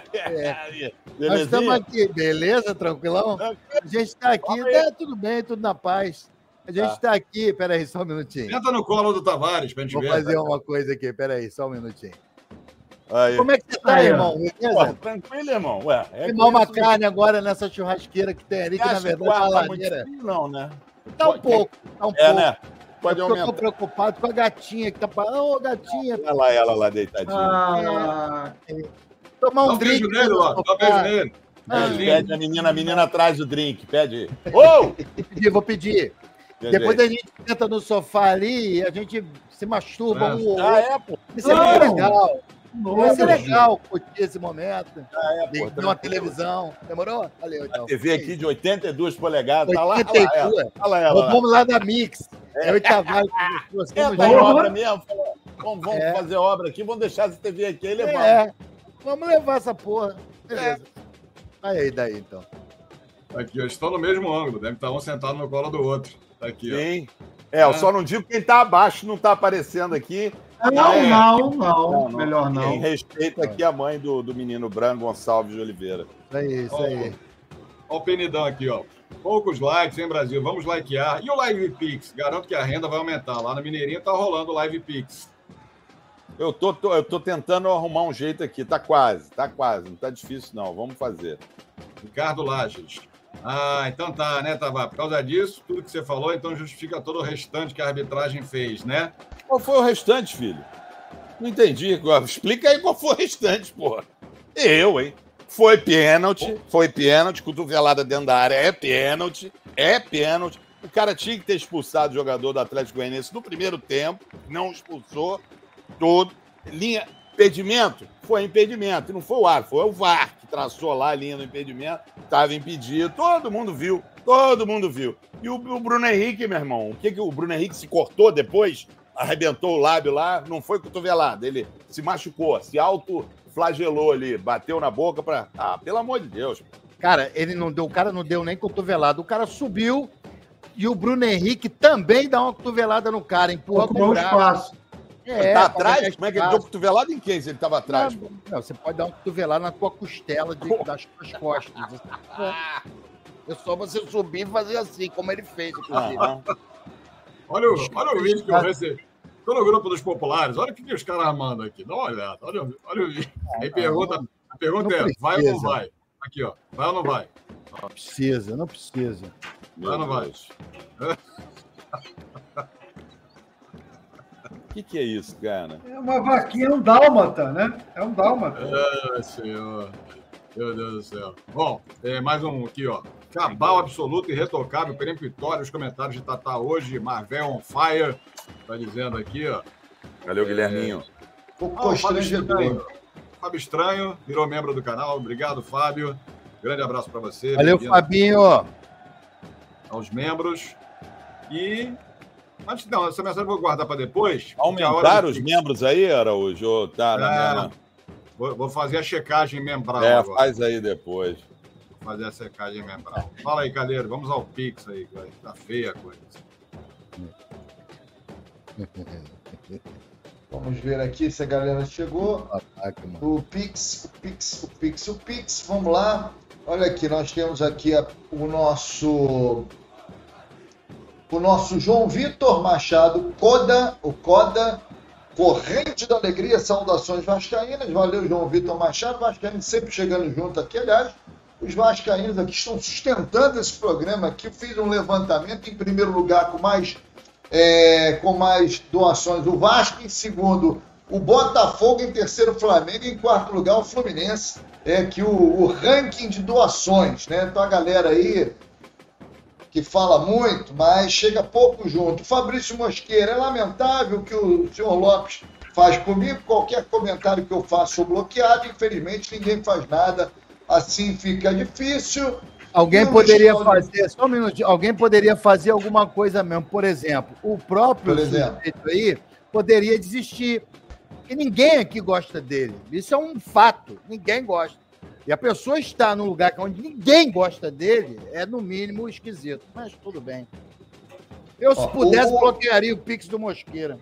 Nós estamos aqui, beleza? Tranquilão? A gente está aqui, tudo bem, tudo na paz. A gente está aqui, peraí, só um minutinho. Senta no colo do Tavares pra gente ver. Vou fazer uma coisa aqui, peraí, só um minutinho. Aí. Como é que você tá, irmão? Beleza? Tranquilo, irmão. Queimar uma carne agora nessa churrasqueira que tem ali, que na verdade é uma ladeira. Não, né? Tá um pouco. Né? Pode aumentar. Eu tô preocupado com a gatinha que tá parando. Ô, gatinha. Olha lá ela lá deitadinha. Tomar um drink. Dá um beijo nele. Pede a menina atrás do drink. Pede. Vou pedir. Depois a gente senta no sofá ali e a gente se masturba um ou outro. Pô. Isso é legal. Vai ser legal curtir esse momento. Ver uma televisão. Demorou? Valeu, então. A TV aqui de 82 polegadas. 82. Tá lá ela. Vamos lá da Mix. Eu e Tavares. Obra mesmo. Vamos fazer obra aqui. Vamos deixar essa TV aqui e levar. Vamos levar essa porra. Beleza. Aí, daí, então. Aqui, eles estão no mesmo ângulo. Deve estar um sentado no colo do outro. Tá aqui, sim. Eu só não digo quem tá abaixo, não tá aparecendo aqui. Não. Melhor não. Em respeito aqui a mãe do menino Branco Gonçalves de Oliveira. Isso aí. Olha o penidão aqui, ó. Poucos likes, hein, Brasil? Vamos likear. E o Live Pix? Garanto que a renda vai aumentar. Lá no Mineirinho tá rolando o Live Pix. Eu tô tentando arrumar um jeito aqui. Tá quase. Não tá difícil, não. Vamos fazer. Ricardo Lages. Então tá, né, Tavares? Por causa disso, tudo que você falou, então justifica todo o restante que a arbitragem fez, né? Qual foi o restante, filho? Não entendi. Explica aí qual foi o restante, porra. Hein? Foi pênalti, cotovelada dentro da área, é pênalti. O cara tinha que ter expulsado o jogador do Atlético Goianiense no primeiro tempo, não expulsou, impedimento, foi impedimento, não foi o árbitro, foi o VAR que traçou lá a linha do impedimento, estava impedido, todo mundo viu. E o Bruno Henrique, meu irmão, o que o Bruno Henrique se cortou depois, arrebentou o lábio lá, não foi cotovelado, ele se machucou, se autoflagelou ali, bateu na boca pra... pelo amor de Deus. Cara, o cara não deu nem cotovelada, o cara subiu e o Bruno Henrique também dá uma cotovelada no cara, empurra com o braço. Tá atrás? Como é que ele deu cotovelada em quem se ele tava atrás? Não, você pode dar uma cotovelada na tua costela das tuas costas. É só você subir e fazer assim, como ele fez, inclusive. Olha o vídeo que eu recebi. Tô no grupo dos populares, olha o que os caras mandam aqui. Dá uma olhada, olha o vídeo. Aí a pergunta é, vai ou não vai? Aqui, ó, vai ou não vai? Não precisa. Vai ou não vai? O que é isso, cara? É uma vaquinha, é um dálmata, né? É um dálmata. Senhor. Meu Deus do céu. Bom, mais um aqui, ó. Cabal absoluto e retocável, peremptório. Os comentários de Tatá hoje. Marvel on fire. Tá dizendo aqui, ó. Valeu, Guilherminho. Fábio Estranho, virou membro do canal. Obrigado, Fábio. Grande abraço para você. Valeu, Fabinho. Aos membros. E... Antes não, essa mensagem eu vou guardar para depois. Aumentaram os membros aí, Araújo? Tá, na Vou fazer a checagem membral agora. Faz aí depois. Vou fazer a checagem membral. Fala aí, Calheiro. Vamos ao Pix aí. Tá feia a coisa. Vamos ver aqui se a galera chegou. O Pix. Vamos lá. Olha aqui, nós temos aqui o nosso João Vitor Machado, o Coda, Corrente da Alegria, saudações vascaínas. Valeu, João Vitor Machado, vascaíno sempre chegando junto aqui. Aliás, os vascaínos aqui estão sustentando esse programa aqui. Eu fiz um levantamento, em primeiro lugar, com mais doações o Vasco, em segundo o Botafogo, em terceiro o Flamengo, em quarto lugar o Fluminense. É aqui o ranking de doações, né? Então a galera aí que fala muito, mas chega pouco junto. O Fabrício Mosqueira, é lamentável o que o senhor Lopes faz comigo. Qualquer comentário que eu faço sou bloqueado. Infelizmente, ninguém faz nada. Assim fica difícil. Alguém poderia fazer, só um minutinho, alguém poderia fazer alguma coisa mesmo. Por exemplo, o próprio sujeito aí poderia desistir. E ninguém aqui gosta dele. Isso é um fato. Ninguém gosta. E a pessoa está num lugar onde ninguém gosta dele, é no mínimo esquisito. Mas tudo bem. Eu, se pudesse, bloquearia o Pix do Mosqueira.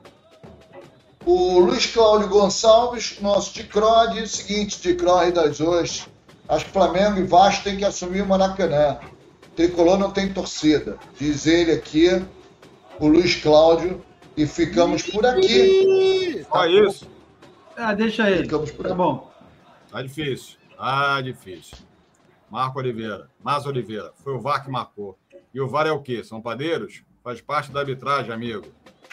O Luiz Cláudio Gonçalves, nosso Ticró, diz o seguinte: Ticró e das Ostras, acho que Flamengo e Vasco tem que assumir o Maracanã. Tricolor não tem torcida. Diz ele aqui, o Luiz Cláudio, e ficamos por aqui. Só isso. Deixa ele. Ficamos por aqui. Tá bom. Tá difícil. Difícil. Márcio Oliveira. Foi o VAR que marcou. E o VAR é o quê? São padeiros? Faz parte da arbitragem, amigo.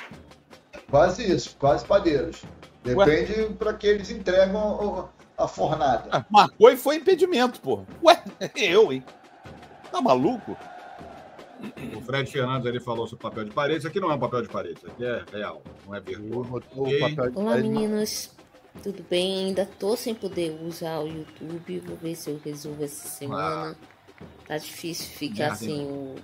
Quase isso, quase padeiros. Depende para que eles entregam a fornada. Marcou e foi impedimento, pô. Hein? Tá maluco? O Fred Fernandes ele falou sobre papel de parede. Isso aqui não é um papel de parede, isso aqui é real, não é virtual. Olá, meninos. Tudo bem? Ainda tô sem poder usar o YouTube. Vou ver se eu resolvo essa semana. Tá difícil ficar sem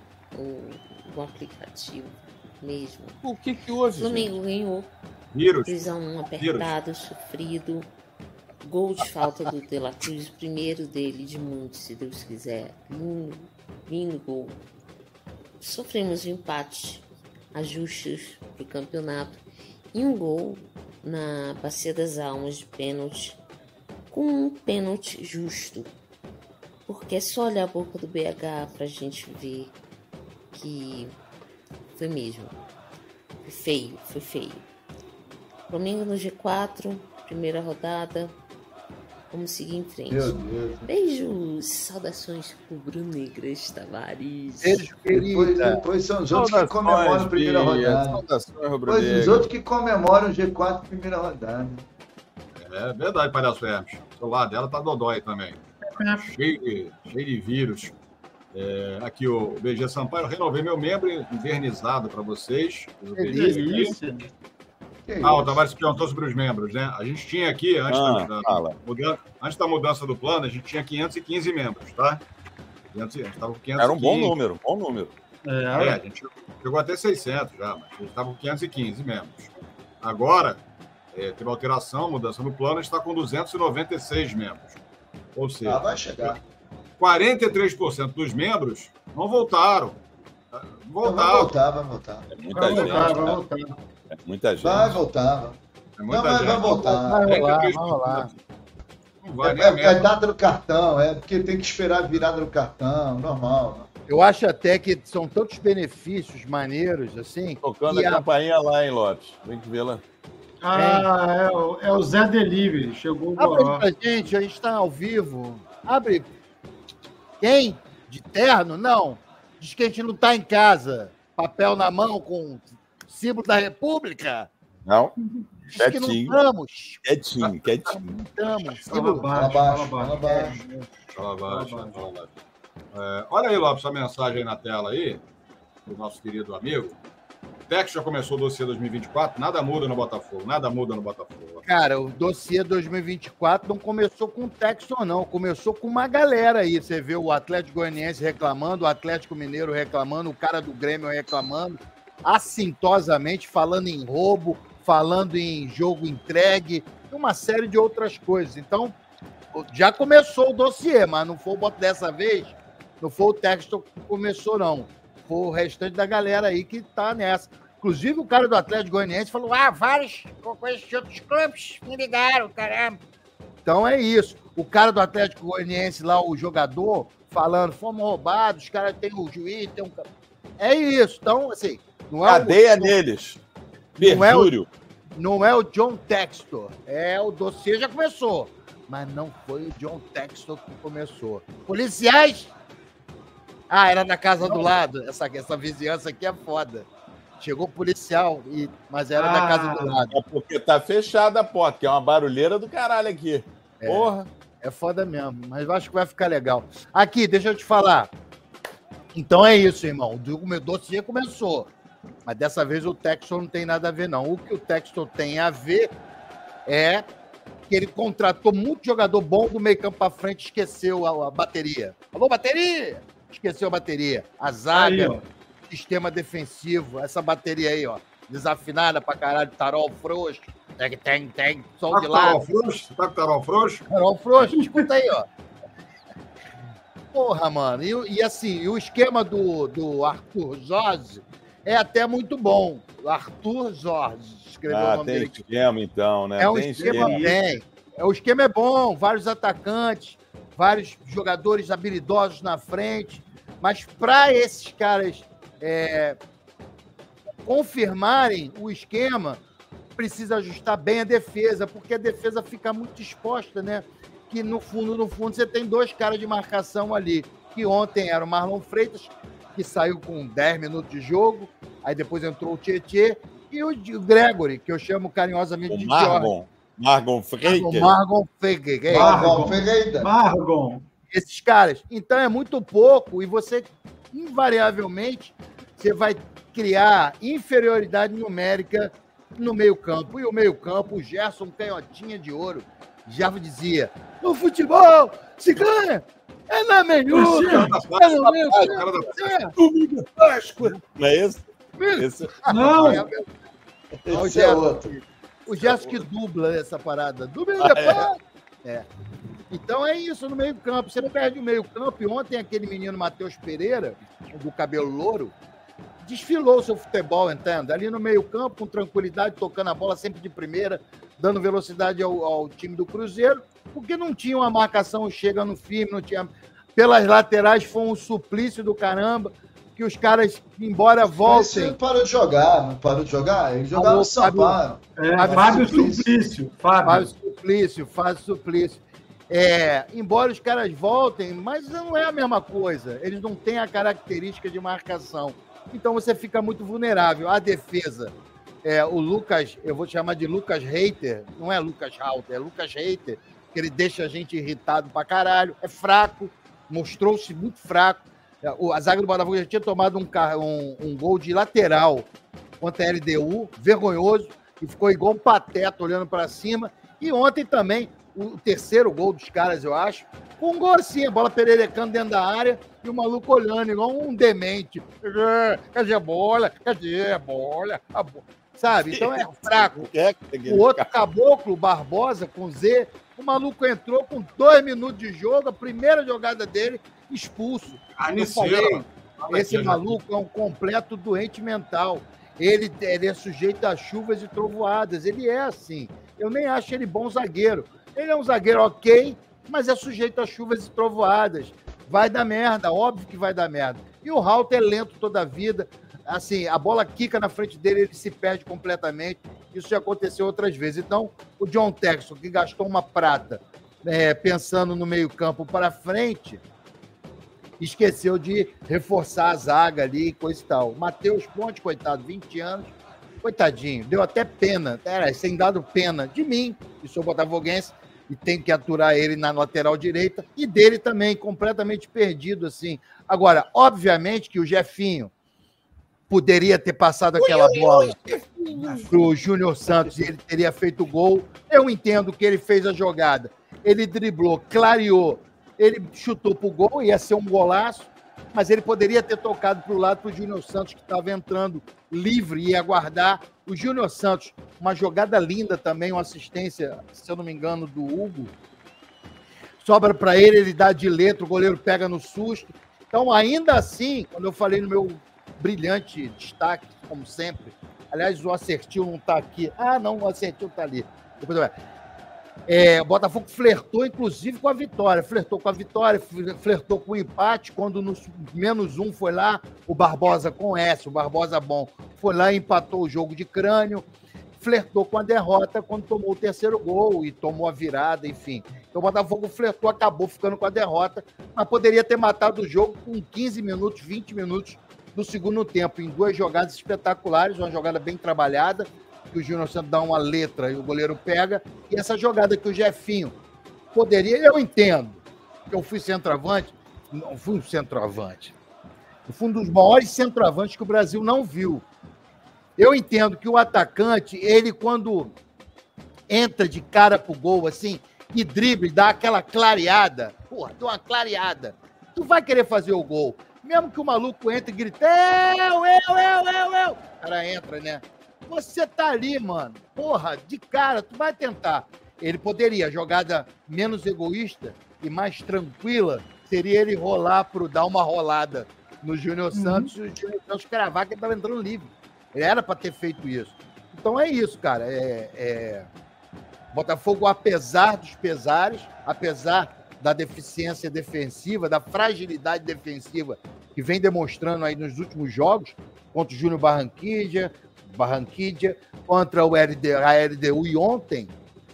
o aplicativo mesmo. O que houve? O Flamengo ganhou. Vírus. 3-1 apertado, sofrido. Gol de falta do De La Cruz. Primeiro dele de muitos, se Deus quiser. Lindo gol. Sofremos um empate. Ajustes pro campeonato. E um gol na Bacia das Almas de pênalti, com um pênalti justo, porque é só olhar a boca do BH pra gente ver que foi mesmo, foi feio. Flamengo no G4, primeira rodada, vamos seguir em frente. Meu Deus. Beijos, saudações rubro-negras, Tavares. Beijo, querida. Depois são os outros que comemoram a primeira rodada. Depois os outros que comemoram o G4 primeira rodada. É verdade, Palhaço Hermes. O celular dela tá dodói também. Cheio de vírus. Aqui o BG Sampaio, eu renovei meu membro invernizado para vocês. O Tavares perguntou sobre os membros, né? A gente tinha aqui, antes da mudança do plano, a gente tinha 515 membros, tá? A gente estava com 515. Era um bom número. A gente chegou até 600 já, mas a gente estava com 515 membros. Agora, teve alteração, mudança no plano, a gente está com 296 membros. Ou seja, vai chegar. 43% dos membros não voltaram. Vai voltar. É muita gente. Vai voltar. É muita gente. Vai voltar. Vai voltar. Vai rolar. Não vai, é data do cartão, porque tem que esperar a virada do cartão, normal. Eu acho até que são tantos benefícios maneiros, assim. Tocando a campainha lá, hein, Lopes? Vem que ver lá. Ah, é o Zé Delivery. Chegou o Abre Goró. pra gente, a gente tá ao vivo. Abre. Quem? De terno? Não. Diz que a gente não tá em casa. Papel na mão com símbolo da República. Não. Diz que não estamos. Quietinho. Não estamos. Fala baixo. Fala baixo. Olha aí, Lopes, a mensagem aí na tela aí, do nosso querido amigo. O Textor já começou o dossiê 2024, nada muda no Botafogo. Cara, o dossiê 2024 não começou com o Textor, não. Começou com uma galera aí. Você vê o Atlético Goianiense reclamando, o Atlético Mineiro reclamando, o cara do Grêmio reclamando, assintosamente, falando em roubo, falando em jogo entregue, uma série de outras coisas. Então, já começou o dossiê, mas não foi dessa vez, não foi o Textor que começou, não. Foi o restante da galera aí que tá nessa. Inclusive, o cara do Atlético Goianiense falou: vários concorrentes de outros clubes me ligaram, caramba. Então é isso. O cara do Atlético Goianiense lá, o jogador, falando, fomos roubados, os caras têm o juiz, tem um... É isso. Então, assim... Não é cadeia neles. Mercúrio. Não é o John Textor. O dossiê já começou. Mas não foi o John Textor que começou. Policiais... era na casa do lado. Essa vizinhança aqui é foda. Chegou policial, mas era da casa do lado. É porque tá fechada a porta, que é uma barulheira do caralho aqui. Porra. É foda mesmo, mas eu acho que vai ficar legal. Aqui, deixa eu te falar. Então é isso, irmão. O meu dossiê começou. Mas dessa vez o Textor não tem nada a ver, não. O que o Textor tem a ver é que ele contratou muito jogador bom do meio campo para frente, esqueceu a bateria. Alô, bateria! Esqueceu a bateria. A zaga, aí, sistema defensivo, essa bateria aí, ó. Desafinada pra caralho, tarol frouxo. Tem, sol de lado. Tá com tarol frouxo? Tarol frouxo, escuta aí, ó. Porra, mano. E assim, o esquema do Arthur Jorge é até muito bom. O Arthur Jorge escreveu o nome dele. Tem esquema, então, né? Tem esquema bem. O esquema é bom, vários atacantes, vários jogadores habilidosos na frente, mas para esses caras confirmarem o esquema, precisa ajustar bem a defesa, porque a defesa fica muito exposta, né? Que no fundo, você tem dois caras de marcação ali, que ontem era o Marlon Freitas, que saiu com 10 minutos de jogo, aí depois entrou o Tietê, e o Gregory, que eu chamo carinhosamente de Jorge. Margon Freitas. Margon. Esses caras. Então é muito pouco e você, invariavelmente, você vai criar inferioridade numérica no meio-campo. E o meio-campo, o Gerson Canhotinha de Ouro, já dizia, no futebol se ganha, é na meiuca, é no meio-campo, domingo de Páscoa. Não é isso? Não. Esse é outro. O Gerson que dubla essa parada. Domingo de Páscoa. Então é isso no meio-campo. Você não perde o meio-campo. E ontem aquele menino Matheus Pereira, do cabelo louro, desfilou o seu futebol, entende? Ali no meio-campo, com tranquilidade, tocando a bola sempre de primeira, dando velocidade ao time do Cruzeiro, porque não tinha uma marcação chega no firme, não tinha. Pelas laterais foi um suplício do caramba, que os caras, embora voltem. Ele parou de jogar, não parou de jogar? Ele jogava no São Paulo. Fábio Suplício. Fábio Suplício. Embora os caras voltem, mas não é a mesma coisa. Eles não têm a característica de marcação. Então você fica muito vulnerável. A defesa, o Lucas, eu vou chamar de Lucas Hater, não é Lucas Halter, é Lucas Hater, que ele deixa a gente irritado pra caralho. É fraco, mostrou-se muito fraco. A zaga do Botafogo já tinha tomado um gol de lateral contra a LDU, vergonhoso, e ficou igual um pateta olhando para cima. E ontem também, o terceiro gol dos caras, eu acho, com um gol assim, a bola pererecando dentro da área e o maluco olhando igual um demente. Cadê a bola? Cadê a bola? Sabe? Então é fraco. O outro caboclo, Barbosa, com Z, o maluco entrou com 2 minutos de jogo, a primeira jogada dele, expulso. Eu falei, esse maluco é um completo doente mental. Ele é sujeito a chuvas e trovoadas. Ele é assim. Eu nem acho ele bom zagueiro. Ele é um zagueiro ok, mas é sujeito a chuvas e trovoadas. Vai dar merda, óbvio que vai dar merda. E o Halter é lento toda a vida. Assim, a bola quica na frente dele, ele se perde completamente. Isso já aconteceu outras vezes. Então, o John Textor, que gastou uma prata pensando no meio-campo para frente, esqueceu de reforçar a zaga ali, coisa e tal. Matheus Ponte, coitado, 20 anos, coitadinho, deu até pena, sem dado pena de mim, que sou botafoguense, e tenho que aturar ele na lateral direita, e dele também, completamente perdido, assim. Agora, obviamente que o Jefinho poderia ter passado aquela bola pro Júnior Santos e ele teria feito o gol. Eu entendo que ele fez a jogada. Ele driblou, clareou, ele chutou pro gol, ia ser um golaço, mas ele poderia ter tocado pro lado pro Júnior Santos, que estava entrando livre e ia aguardar. O Júnior Santos, uma jogada linda também, uma assistência, se eu não me engano, do Hugo. Sobra para ele, ele dá de letra, o goleiro pega no susto. Então, ainda assim, quando eu falei no meu brilhante destaque, como sempre, aliás, o Assertil não está aqui. Ah, não, o Assertil está ali. Depois eu... o Botafogo flertou, inclusive, com a vitória. Flertou com a vitória, flertou com o empate. Quando no -1 foi lá, o Barbosa com S, o Barbosa bom, foi lá e empatou o jogo de crânio. Flertou com a derrota quando tomou o terceiro gol e tomou a virada, enfim. Então o Botafogo flertou, acabou ficando com a derrota, mas poderia ter matado o jogo com 15 minutos, 20 minutos do segundo tempo, em duas jogadas espetaculares, uma jogada bem trabalhada, que o Júnior Santos dá uma letra e o goleiro pega, e essa jogada que o Jefinho poderia, eu entendo, que eu fui centroavante, não fui um centroavante, eu fui um dos maiores centroavantes que o Brasil não viu. Eu entendo que o atacante, ele quando entra de cara pro gol, assim, e drible, dá aquela clareada, porra, dá uma clareada, tu vai querer fazer o gol, mesmo que o maluco entre e grite, eu, o cara entra, né? Você tá ali, mano. Porra, de cara, tu vai tentar. Ele poderia, jogada menos egoísta e mais tranquila, seria ele dar uma rolada no Júnior Santos e o Júnior Santos cravar que ele tava entrando livre. Ele era para ter feito isso. Então é isso, cara. Botafogo, apesar dos pesares, apesar da deficiência defensiva, da fragilidade defensiva que vem demonstrando aí nos últimos jogos, contra o Júnior Barranquilla, contra a LDU e ontem,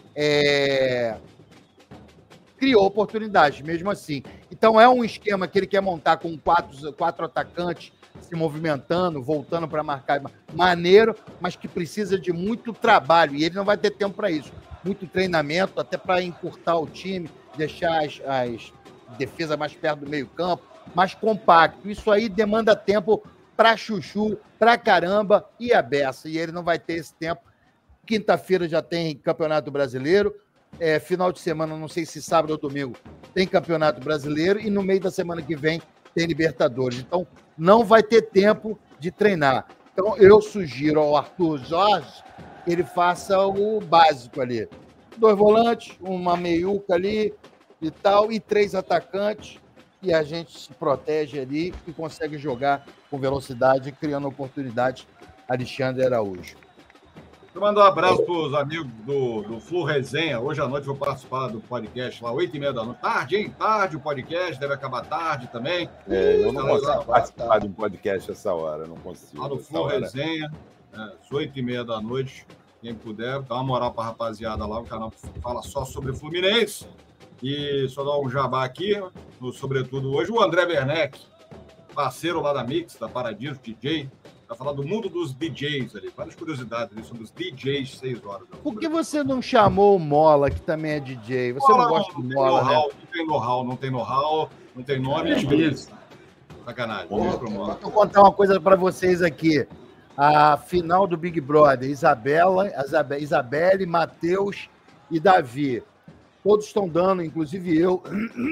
criou oportunidades, mesmo assim. Então é um esquema que ele quer montar com quatro atacantes se movimentando, voltando para marcar maneiro, mas que precisa de muito trabalho, e ele não vai ter tempo para isso. Muito treinamento, até para encurtar o time, deixar as defesas mais perto do meio-campo, mais compacto. Isso aí demanda tempo para chuchu, para caramba, e a beça. E ele não vai ter esse tempo. Quinta-feira já tem Campeonato Brasileiro. Final de semana, não sei se sábado ou domingo, tem Campeonato Brasileiro. E no meio da semana que vem tem Libertadores. Então, não vai ter tempo de treinar. Então, eu sugiro ao Arthur Jorge que ele faça o básico ali. 2 volantes, uma meiuca ali e tal, e 3 atacantes. E a gente se protege ali e consegue jogar com velocidade, criando oportunidades. Alexandre Araújo. Eu mando um abraço para os amigos do Flu Resenha. Hoje à noite vou participar do podcast lá, 8h30 da noite. Tarde, hein? Tarde o podcast, deve acabar tarde também. Eu não consigo participar de um podcast essa hora, não consigo. Lá no Flu Resenha, às 8h30 da noite. Quem puder, dá uma moral para a rapaziada lá. O canal fala só sobre Fluminense. E só dar um jabá aqui, no sobretudo hoje, o André Werneck, parceiro lá da Mix, da Paradiso, DJ, vai falar do mundo dos DJs ali, várias curiosidades ali sobre os DJs 6 horas. Por que você não chamou o Mola, que também é DJ? Você não gosta do Mola, né? Não tem know-how, não tem nome. Sacanagem. Vou contar uma coisa para vocês aqui. A final do Big Brother, Isabelle, Matheus e Davi. Todos estão dando, inclusive eu.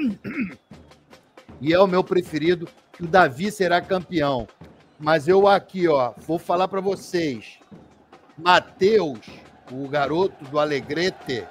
E é o meu preferido, que o Davi será campeão. Mas eu aqui, vou falar para vocês. Matheus, o garoto do Alegrete.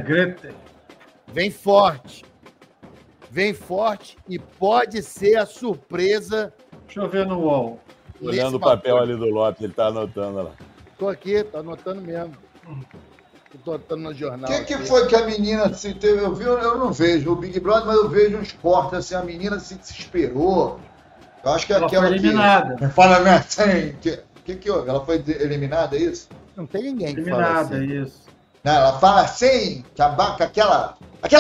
Vem forte. Vem forte e pode ser a surpresa. Deixa eu ver no UOL. Olhando o papel ali do Lopes, ele tá anotando lá. Tô aqui, tô anotando mesmo. Tô anotando no jornal. O que foi que a menina se teve? Eu não vejo o Big Brother, mas eu vejo uns cortes assim, a menina se desesperou. Eu acho que Ela aquela foi eliminada. que fala assim, que houve? Ela foi eliminada, é isso? Não tem ninguém que fala Eliminada, assim. isso. Não, ela fala assim, que aquela.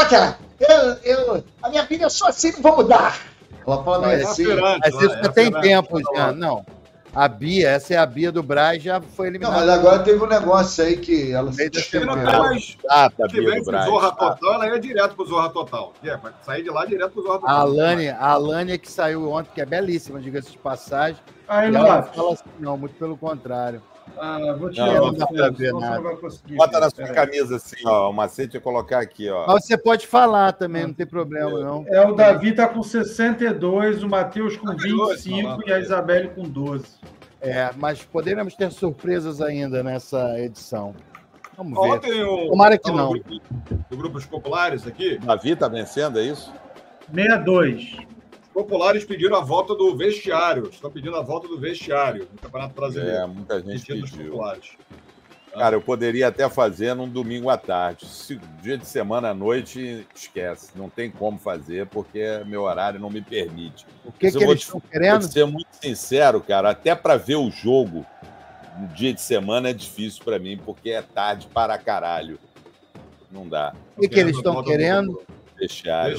A minha vida é só assim, não vou mudar. Ela fala meio assim. Mas isso já tem tempo, já. Não. A Bia, essa é a Bia do Braz, já foi Não, eliminada. mas agora teve um negócio aí que ela se Se não tem desesperou. mais. Se tivesse Zorra Total, ela ia direto pro Zorra Total. Vai sair de lá direto pro Zorra Total. A Alane que saiu ontem, que é belíssima, diga-se de passagem. Aí, e ela Lopes. fala assim, não, muito pelo contrário. Vou Não, tirar não dá pra ver nada. Bota na sua camisa assim, ó. O macete é colocar aqui, ó. Mas você pode falar também, não tem problema, não. O Davi tá com 62, o Matheus com 25 e a Isabelle com 12. Mas poderemos ter surpresas ainda nessa edição. Vamos ver. Ontem Tomara que não. Do Grupos Populares aqui. Davi tá vencendo, é isso? 62. Os populares pediram a volta do vestiário. Estão pedindo a volta do vestiário no Campeonato Brasileiro. Muita gente Pedidos pediu. populares. Cara, eu poderia até fazer num domingo à tarde. Dia de semana à noite, esquece. Não tem como fazer, porque meu horário não me permite. O que eles estão querendo? Vou ser muito sincero, cara. Até para ver o jogo no dia de semana é difícil para mim, porque é tarde para caralho. Não dá. O que eles estão querendo? Vestiário.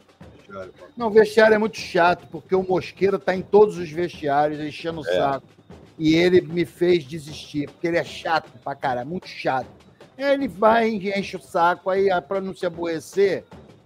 Não, vestiário é muito chato, porque o Mosqueira tá em todos os vestiários, enchendo o saco. E ele me fez desistir, porque ele é chato pra caralho, muito chato. Ele vai e enche o saco, aí pra não se aborrecer,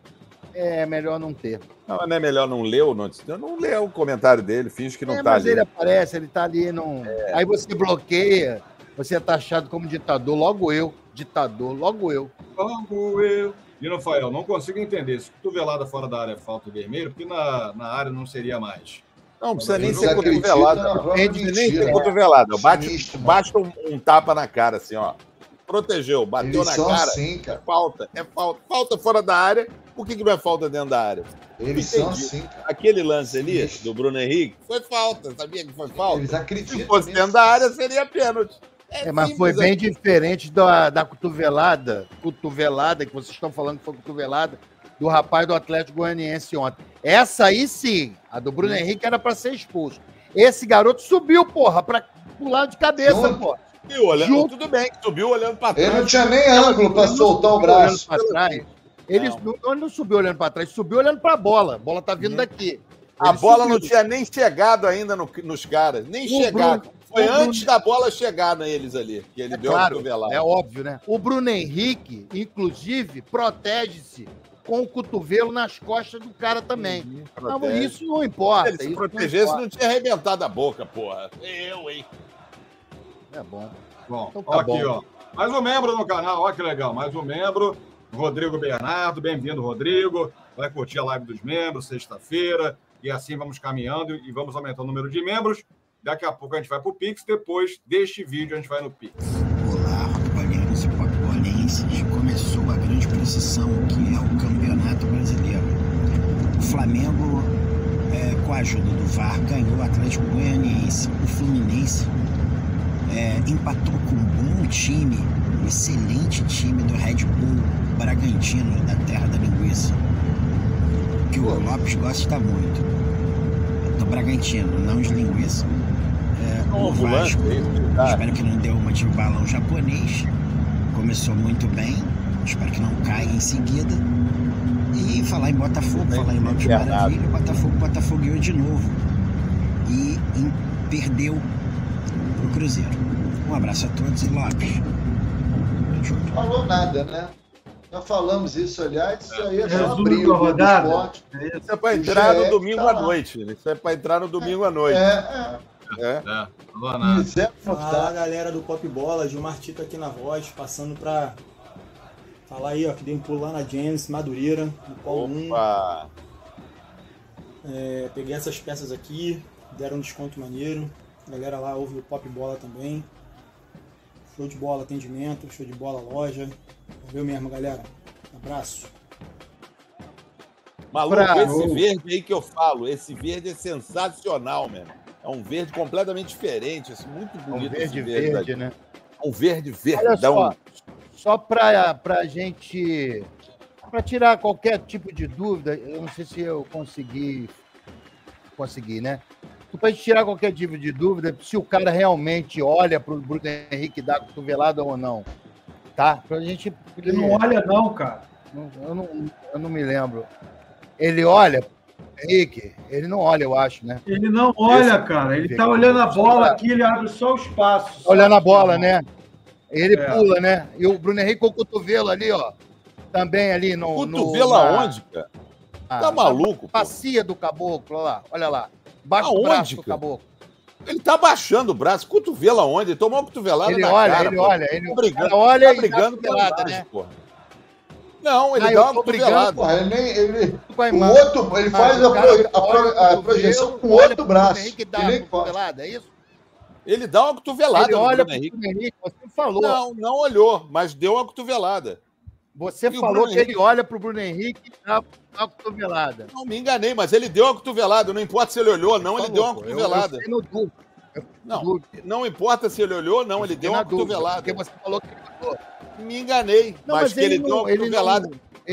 é melhor não ter. Não é melhor não ler o notícia? Não lê o comentário dele, finge que não tá mas ali. ele aparece, ele tá ali, não... Aí você bloqueia, você é taxado como ditador, logo eu, ditador, logo eu. Logo eu. E, Rafael, não consigo entender. Se cotovelada fora da área é falta vermelho, porque na área não seria mais. Não precisa nem ser cotovelada. Nem ser cotovelada. Basta um tapa na cara, assim, ó. Protegeu, bateu na cara. Assim, cara. É falta. Falta fora da área. Por que não é falta dentro da área? Eles são assim, cara. Aquele lance ali, do Bruno Henrique, foi falta. Sabia que foi falta? Eles acreditam. Se fosse dentro da área, seria pênalti. Mas foi bem diferente da cotovelada que vocês estão falando que foi cotovelada do rapaz do Atlético Goianiense ontem. Essa aí sim, a do Bruno Henrique era para ser expulso. Esse garoto subiu, porra, para pular de cabeça, porra. Subiu, olhando, tudo bem, subiu olhando para trás. Ele não tinha nem ângulo para soltar o braço. Ele não subiu olhando para trás, subiu olhando para a bola. A bola tá vindo daqui. A bola não tinha nem chegado ainda nos caras, nem chegado. Foi antes da bola chegar neles ali, que ele deu a cotovelada. É óbvio, né? O Bruno Henrique, inclusive, protege-se com o cotovelo nas costas do cara também. Não, isso não importa. Se ele se protegesse, não tinha arrebentado a boca, porra. Hein? É bom. Bom, então tá aqui, bom. ó. Mais um membro no canal, ó que legal. Mais um membro, Rodrigo Bernardo. Bem-vindo, Rodrigo. Vai curtir a live dos membros, sexta-feira. E assim vamos caminhando e vamos aumentando o número de membros. Daqui a pouco a gente vai para o Pix. Depois deste vídeo, a gente vai no Pix. Olá, rockboleiros e popbolenses. Começou a grande precisão, que é o Campeonato Brasileiro. O Flamengo, com a ajuda do VAR, ganhou o Atlético Goianiense. O Fluminense empatou com um bom time, um excelente time do Red Bull Bragantino, da terra da linguiça, que o Lopes gosta muito. Do Bragantino, não de linguiça. O Vasco, espero que não deu uma de balão japonês. Começou muito bem, espero que não caia em seguida. E falar em Botafogo, falar em Lopes Maravilha, Botafogueou de novo. E perdeu pro Cruzeiro. Um abraço a todos e Lopes. Não falou nada, né? Já falamos isso, aliás, isso aí é só Resumo abrir da o rodada. esporte. Isso é para entrar no domingo à noite. Isso é para entrar no domingo à noite. Fala, galera do Pop Bola, Gilmar Tito aqui na voz, passando pra falar aí, ó, que dei um pulo lá na James, Madureira, no Polo 1. Peguei essas peças aqui, deram um desconto maneiro. A galera lá ouve o Pop Bola também. Show de bola atendimento, show de bola loja. Valeu mesmo, galera. Abraço. Maluco, esse verde aí que eu falo, esse verde é sensacional, mesmo. É um verde completamente diferente, assim, muito bonito. Um verde, né? Um verde. Olha só, só pra gente... Pra tirar qualquer tipo de dúvida, eu não sei se eu consegui, né? para gente tirar qualquer tipo de dúvida, se o cara realmente olha para o Bruno Henrique dar cotovelada ou não. Tá? Pra gente... Ele não olha, não, cara. Eu não me lembro. Ele olha, Henrique? Ele não olha, eu acho, né? Ele não olha, cara. Ele tá olhando a bola aqui, ele abre só o espaço. Olhando a bola, né? Ele pula, né? E o Bruno Henrique com o cotovelo ali, ó. Também ali no... Cotovelo aonde, cara? Tá maluco? Bacia do caboclo, olha lá. Olha lá. Baixo do braço do caboclo. Ele tá baixando o braço. Cotovelo aonde? Ele tomou uma cotovelada ele na olha, cara. Ele pô. olha, ele brigando, olha tá e brigando dá pela cotovelada, né? porra. Não, ele dá uma cotovelada. Porra, o outro, ele faz a projeção com o outro braço. É isso? Ele dá uma cotovelada ele no olha Bruno Henrique. Henrique. Você falou. Não olhou, mas deu uma cotovelada. Você falou que ele olha pro Bruno Henrique e dá uma cotovelada. Não me enganei, mas ele deu uma cotovelada. Não importa se ele olhou ou não, ele deu uma cotovelada. Não importa se ele olhou ou não, ele deu uma cotovelada. Porque você falou que ele olhou. Me enganei, mas que ele deu uma cotovelada.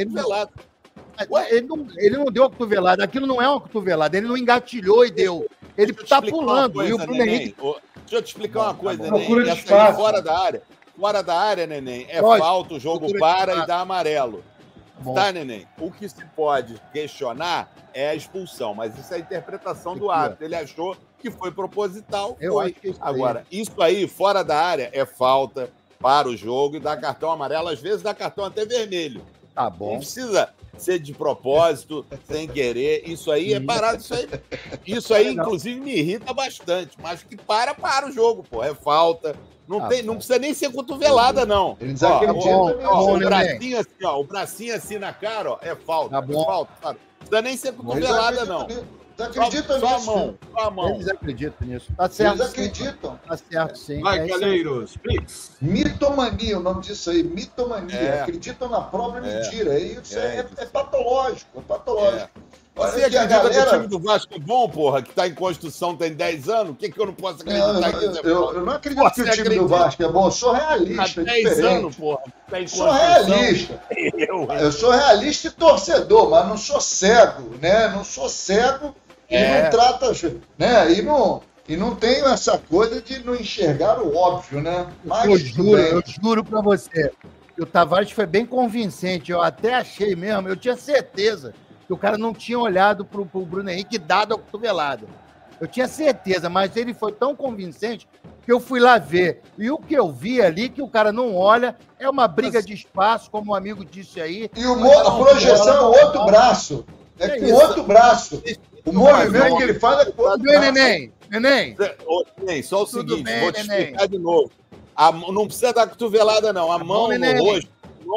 Ele não deu a cotovelada. Aquilo não é uma cotovelada. Ele não engatilhou e deu. Ele tá pulando. E o Bruno Henrique... Deixa eu te explicar uma coisa, Neném. Procura Essa espaço. aí fora da área. Fora da área, Neném, é Lógico, falta, o jogo procura para espaço. e dá amarelo. Bom. Tá, Neném? O que se pode questionar é a expulsão, mas isso é a interpretação do árbitro. Ele achou que foi proposital. Eu acho que isso aí. Agora, isso aí, fora da área, é falta para o jogo e dá cartão amarelo, às vezes dá cartão até vermelho. Tá bom. Não precisa ser de propósito, sem querer. Isso aí é parado. Isso aí inclusive, me irrita bastante. Mas que para o jogo, pô. É falta. Não precisa nem ser cotovelada, não. Eles acreditam o bracinho assim, ó. O bracinho assim na cara, ó. É falta. Tá bom. É falta. Não precisa nem ser cotovelada, não. Eles acreditam só nisso. Só a mão. Eles acreditam nisso. Tá certo. Eles acreditam. Tá certo, sim. Vai, Calheiros. Pix. Mitomania, o nome disso aí. Mitomania. Acreditam na própria mentira. Isso é patológico. É patológico. Você acredita que o time do Vasco é bom, porra? Que tá em construção tem 10 anos? O que eu não posso acreditar que isso é bom? Eu não acredito que o time do Vasco é bom. Eu sou realista. Há 10 anos, porra. Tá em sou realista. Eu sou realista e torcedor, mas não sou cego, né? Não sou cego e não trata... Né? E não tenho essa coisa de não enxergar o óbvio, né? Mas eu juro pra você que o Tavares foi bem convincente. Eu até achei mesmo, eu tinha certeza que o cara não tinha olhado pro Bruno Henrique dado a cotovelada. Eu tinha certeza, mas ele foi tão convincente que eu fui lá ver. E o que eu vi ali, que o cara não olha, é uma briga de espaço, como o amigo disse aí. E a projeção é o outro braço. É com o outro braço. O movimento que ele faz é com o outro braço. Neném, só o seguinte, vou te explicar de novo. Não precisa dar cotovelada, não. A mão no rosto,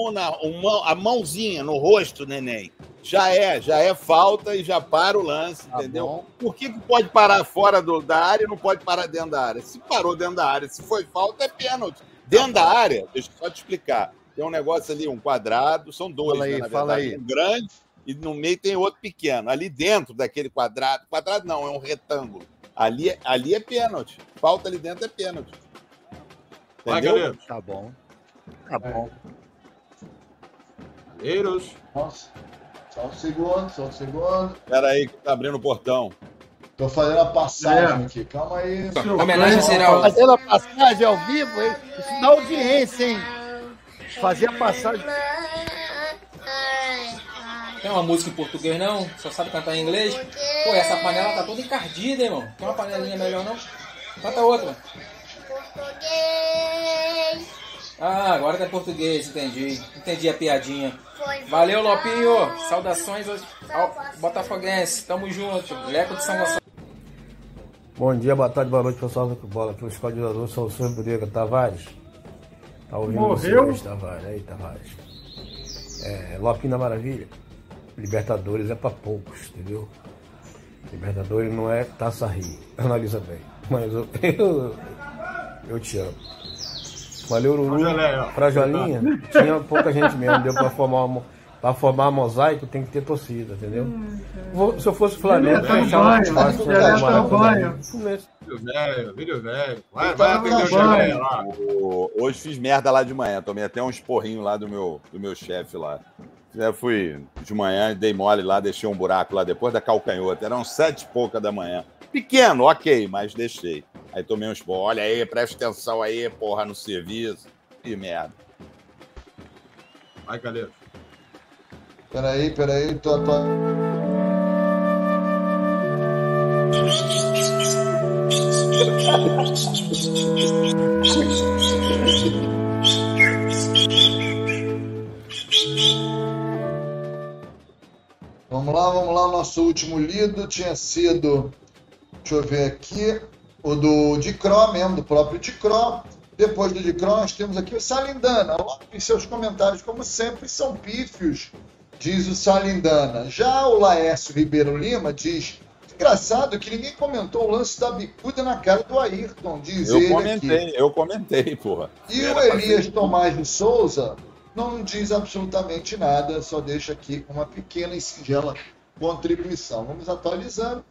a mãozinha no rosto, Neném, já é falta e já para o lance, entendeu? Por que pode parar fora da área e não pode parar dentro da área? Se parou dentro da área, se foi falta, é pênalti. Dentro da área, deixa eu só te explicar, tem um negócio ali, um quadrado, são dois, na verdade, um grande e no meio tem outro pequeno. Ali dentro daquele quadrado não, é um retângulo. Ali é pênalti. Falta ali dentro é pênalti. Entendeu? Vai, tá bom. Tá bom. Calheiros. Nossa. Só um segundo. Espera aí que tá abrindo o portão. Tô fazendo a passagem aqui. Calma aí. Homenagem será... Fazendo a passagem ao vivo, hein? Isso dá audiência, hein? Fazer a passagem... Tem uma música em português, não? Só sabe cantar em inglês? Pô, essa panela tá toda encardida, irmão. Tem uma panelinha melhor, não? Canta outra. Português. Ah, agora tá em português, entendi. Entendi a piadinha. Valeu, Lopinho. Saudações ao botafoguense. Tamo junto. Leco de São Gonçalo. Bom dia, boa tarde, boa noite, pessoal do Bola. Aqui é o Escola de Jogador, Soluções Bodega. Tavares. Tá ouvindo Morreu? vocês, Tavares? Aí, Tavares. Lopinho da Maravilha. Libertadores é pra poucos, entendeu? Libertadores não é Taça Rio. Analisa bem. Mas eu te amo. Valeu, Lulu. Frajolinha. Tinha pouca gente mesmo. Deu pra formar mosaico, tem que ter torcida, entendeu? Se eu fosse Flamengo, eu achava mais fácil. Vídeo velho. Vai atender o Gelé lá. Hoje fiz merda lá de manhã. Tomei até um esporrinho lá do meu chefe lá. Fui de manhã, dei mole lá, deixei um buraco lá depois da calcanhota. Eram 7 e pouca da manhã. Pequeno, ok, mas deixei. Aí tomei uns pô, olha aí, presta atenção aí, porra, no serviço. Que merda. Vai, Calheiros. Peraí, Vamos lá, o nosso último lido tinha sido, deixa eu ver aqui, o do Dicró mesmo, do próprio Dicró. Depois do Dicró nós temos aqui o Salindana. E seus comentários, como sempre, são pífios, diz o Salindana. Já o Laércio Ribeiro Lima diz, engraçado que ninguém comentou o lance da bicuda na cara do Ayrton, diz ele aqui. Eu comentei, porra. E o Elias Tomás de Souza não diz absolutamente nada, só deixa aqui uma pequena e singela contribuição. Vamos atualizando.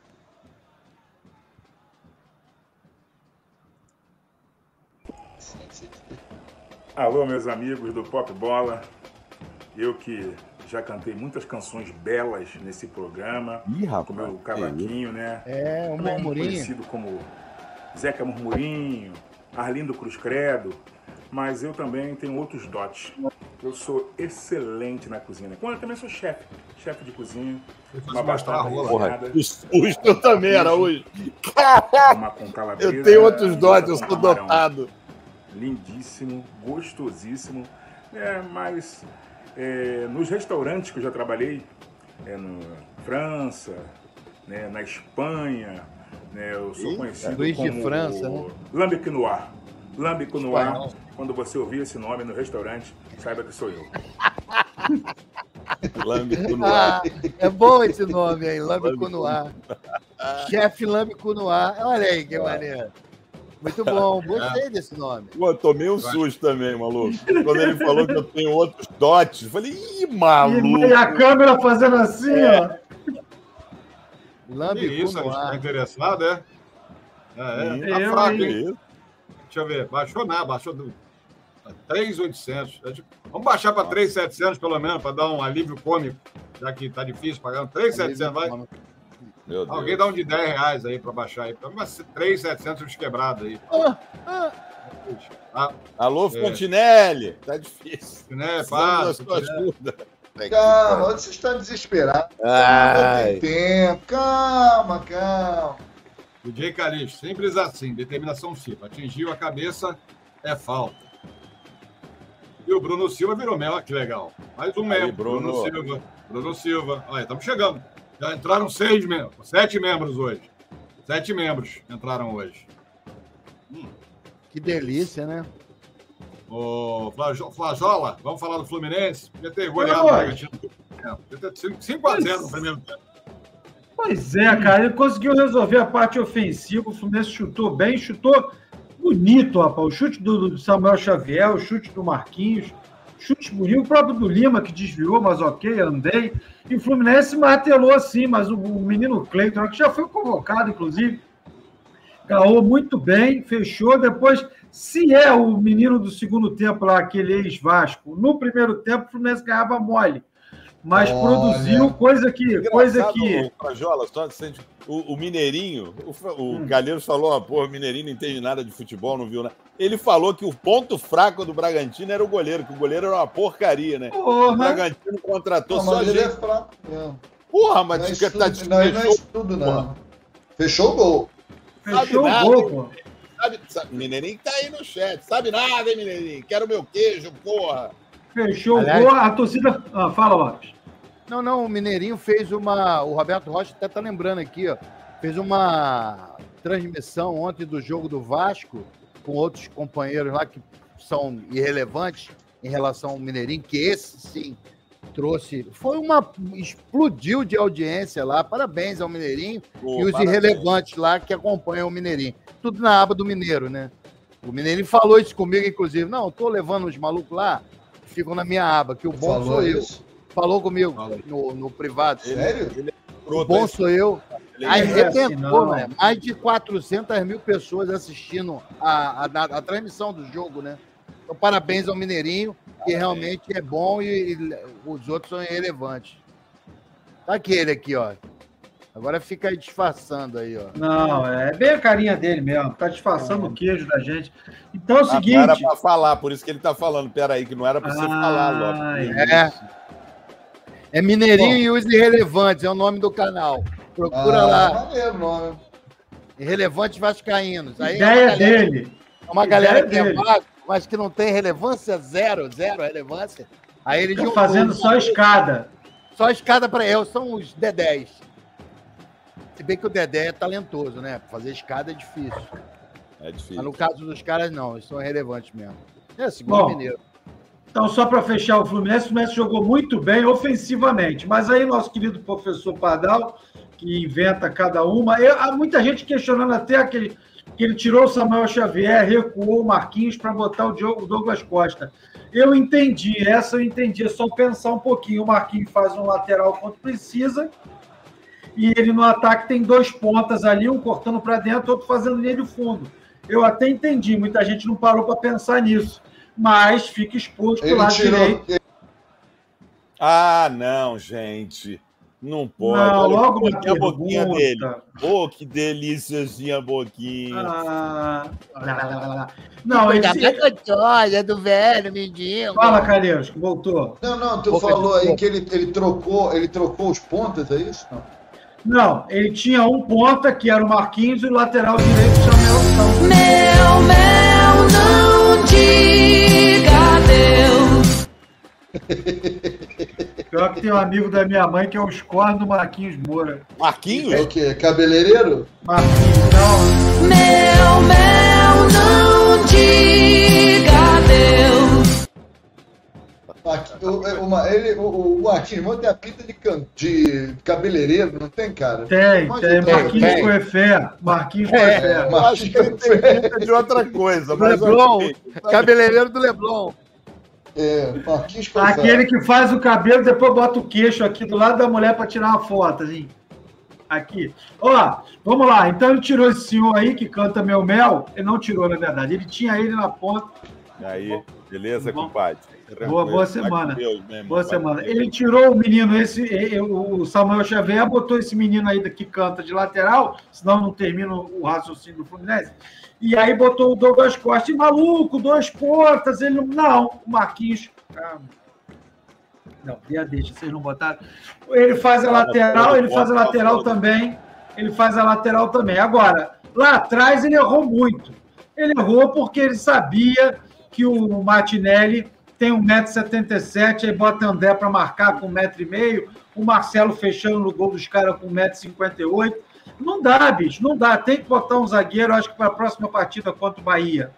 Alô, meus amigos do Pop Bola. Eu que já cantei muitas canções belas nesse programa. Ih, rapaz, com o meu cavaquinho, né? É, o Murmurinho. Conhecido como Zeca Murmurinho, Arlindo Cruz Credo. Mas eu também tenho outros dotes. Eu sou excelente na cozinha. Eu também sou chefe de cozinha. Uma batata recheada. Eu também era hoje. Uma com calabresa. Eu tenho outros dotes, eu sou dotado. Lindíssimo, gostosíssimo. Mas nos restaurantes que eu já trabalhei, na França, na Espanha, eu sou conhecido como de França, né? Lambic Noir. Lambic Noir. Quando você ouvir esse nome no restaurante, saiba que sou eu. Lambic Noir. É bom esse nome aí, Lambic Noir. Chefe Lambic Noir. Olha aí que maneiro. Muito bom, gostei desse nome. Pô, tomei um susto também, maluco. Quando ele falou que eu tenho outros dotes, eu falei, ih, maluco. E a câmera fazendo assim, ó. Lambic isso, a gente tá interessado, é? Tá fraco, hein? Deixa eu ver, baixou nada, baixou 3.800. Vamos baixar para 3.700 pelo menos, para dar um alívio cômico, já que tá difícil pagar. 3.700, vai. Meu Deus. Alguém dá um de R$10 aí para baixar aí. Mas 3.700 de quebrado aí. Alô, Fontinelli. Tá difícil. Fontinelli, passa. Calma, você está desesperado. Não tem tempo. Calma. DJ Calixto, simples assim, determinação FIFA. Atingiu a cabeça, é falta. E o Bruno Silva virou mel, que legal. Mais um membro, Bruno Silva. Olha, estamos chegando. Já entraram 6 membros, 7 membros hoje. 7 membros entraram hoje. Que delícia, né? Ô, Flajola, vamos falar do Fluminense? Podia ter goleado o Bragantino. Podia ter 5-0 no primeiro tempo. Pois é, cara, ele conseguiu resolver a parte ofensiva, o Fluminense chutou bem, chutou bonito, rapaz. O chute do Samuel Xavier, o chute do Marquinhos, chute bonito, o próprio do Lima, que desviou, mas ok, andei. E o Fluminense martelou assim, mas o menino Cleiton, que já foi convocado, inclusive, calou muito bem, fechou. Depois, se é o menino do segundo tempo lá, aquele ex-Vasco, no primeiro tempo o Fluminense ganhava mole. Mas produziu coisa que... Frajola, o Mineirinho, o Calheiros falou, o Mineirinho não entende nada de futebol, não viu nada. Ele falou que o ponto fraco do Bragantino era o goleiro, que o goleiro era uma porcaria, né? O Bragantino contratou só gente. Ele é fraco mesmo. Porra, mas não é isso tudo, não. Fechou o gol. Fechou o gol, pô. Sabe, Mineirinho tá aí no chat. Sabe nada, hein, Mineirinho? Quero meu queijo, porra. Fechou o gol, a torcida... fala, Lopes. Não, o Mineirinho fez uma... O Roberto Rocha até tá lembrando aqui, ó. Fez uma transmissão ontem do jogo do Vasco com outros companheiros lá que são irrelevantes em relação ao Mineirinho, que esse, sim, trouxe... Explodiu de audiência lá. Parabéns ao Mineirinho e os irrelevantes lá que acompanham o Mineirinho. Tudo na aba do Mineiro, né? O Mineirinho falou isso comigo, inclusive. Não, eu tô levando os malucos lá, ficam na minha aba, que o bom falou sou isso? eu. Falou comigo no privado. Sério? O bom sou eu. Aí arrebentou, né? Mais de 400 mil pessoas assistindo a transmissão do jogo, né? Então, parabéns ao Mineirinho, que realmente é bom e os outros são irrelevantes. Tá aquele aqui, ó. Tá Agora fica aí disfarçando aí, ó. Não, é bem a carinha dele mesmo. Tá disfarçando o queijo da gente. Então é o seguinte... Não era pra falar, por isso que ele tá falando. Peraí, que não era pra você falar, Lopes. É Mineirinho e os Irrelevantes, é o nome do canal. Procura lá. Maneiro nome. Irrelevantes Vascaínos. Aí Ideia dele. É uma galera que é vaga, mas que não tem relevância, zero relevância. Aí ele Fica fazendo só escada. Só escada para eu, são os Dedés. Se bem que o Dedé é talentoso, né? Fazer escada é difícil. É difícil. Mas no caso dos caras, não, eles são irrelevantes mesmo. É, segundo o Mineiro. Então, só para fechar o Fluminense jogou muito bem ofensivamente. Mas aí, nosso querido professor Pardal, que inventa cada uma. Há muita gente questionando até que ele tirou o Samuel Xavier, recuou o Marquinhos para botar o Douglas Costa. Eu entendi, é só pensar um pouquinho. O Marquinhos faz um lateral quando precisa, e ele no ataque tem 2 pontas ali, um cortando para dentro, outro fazendo linha de fundo. Eu até entendi, muita gente não parou para pensar nisso, mas fica exposto do lado direito. Ah, não, gente. Não pode. Não, logo uma a boquinha dele. Oh, que delíciazinha a boquinha. Não, ele é do velho, menino. Fala, Calheiros, que voltou. Não, tu falou aí que ele trocou os pontas, é isso? Não, ele tinha um ponta, que era o Marquinhos, e o lateral direito chamou o Mel, não diga adeus. Pior que tem um amigo da minha mãe que é o score do Marquinhos Moura. Marquinhos? É o quê? Cabeleireiro? Marquinhos, não. Mel, não diga adeus. O Marquinhos tem a pinta de cabeleireiro, não tem, cara? Tem. Marquinhos Coefé. Marquinhos Coefé. Acho que ele tem pinta de outra coisa. Mas Leblon, cabeleireiro do Leblon. Marquinhos Coefé. Aquele que faz o cabelo, depois bota o queixo aqui do lado da mulher para tirar uma foto, assim. Aqui. Ó, vamos lá. Então ele tirou esse senhor aí que canta Meu Mel. Ele não tirou, na verdade. Ele tinha ele na ponta. Aí, beleza, compadre? Boa semana. Boa semana. Ele tirou o menino, o Samuel Xavier, botou esse menino aí que canta de lateral, senão não termina o raciocínio do Fluminense. E aí botou o Douglas Costa. E maluco, 2 pontas. Ele não, o Marquinhos. Não, deixa, vocês não botaram. Ele faz a lateral, ele faz a lateral também. Ele faz a lateral também. Agora, lá atrás ele errou muito. Ele errou porque ele sabia que o Martinelli tem 1,77 m, aí bota André para marcar com 1,5 m, o Marcelo fechando no gol dos caras com 1,58 m. Não dá, bicho, não dá. Tem que botar um zagueiro, acho que para a próxima partida contra o Bahia.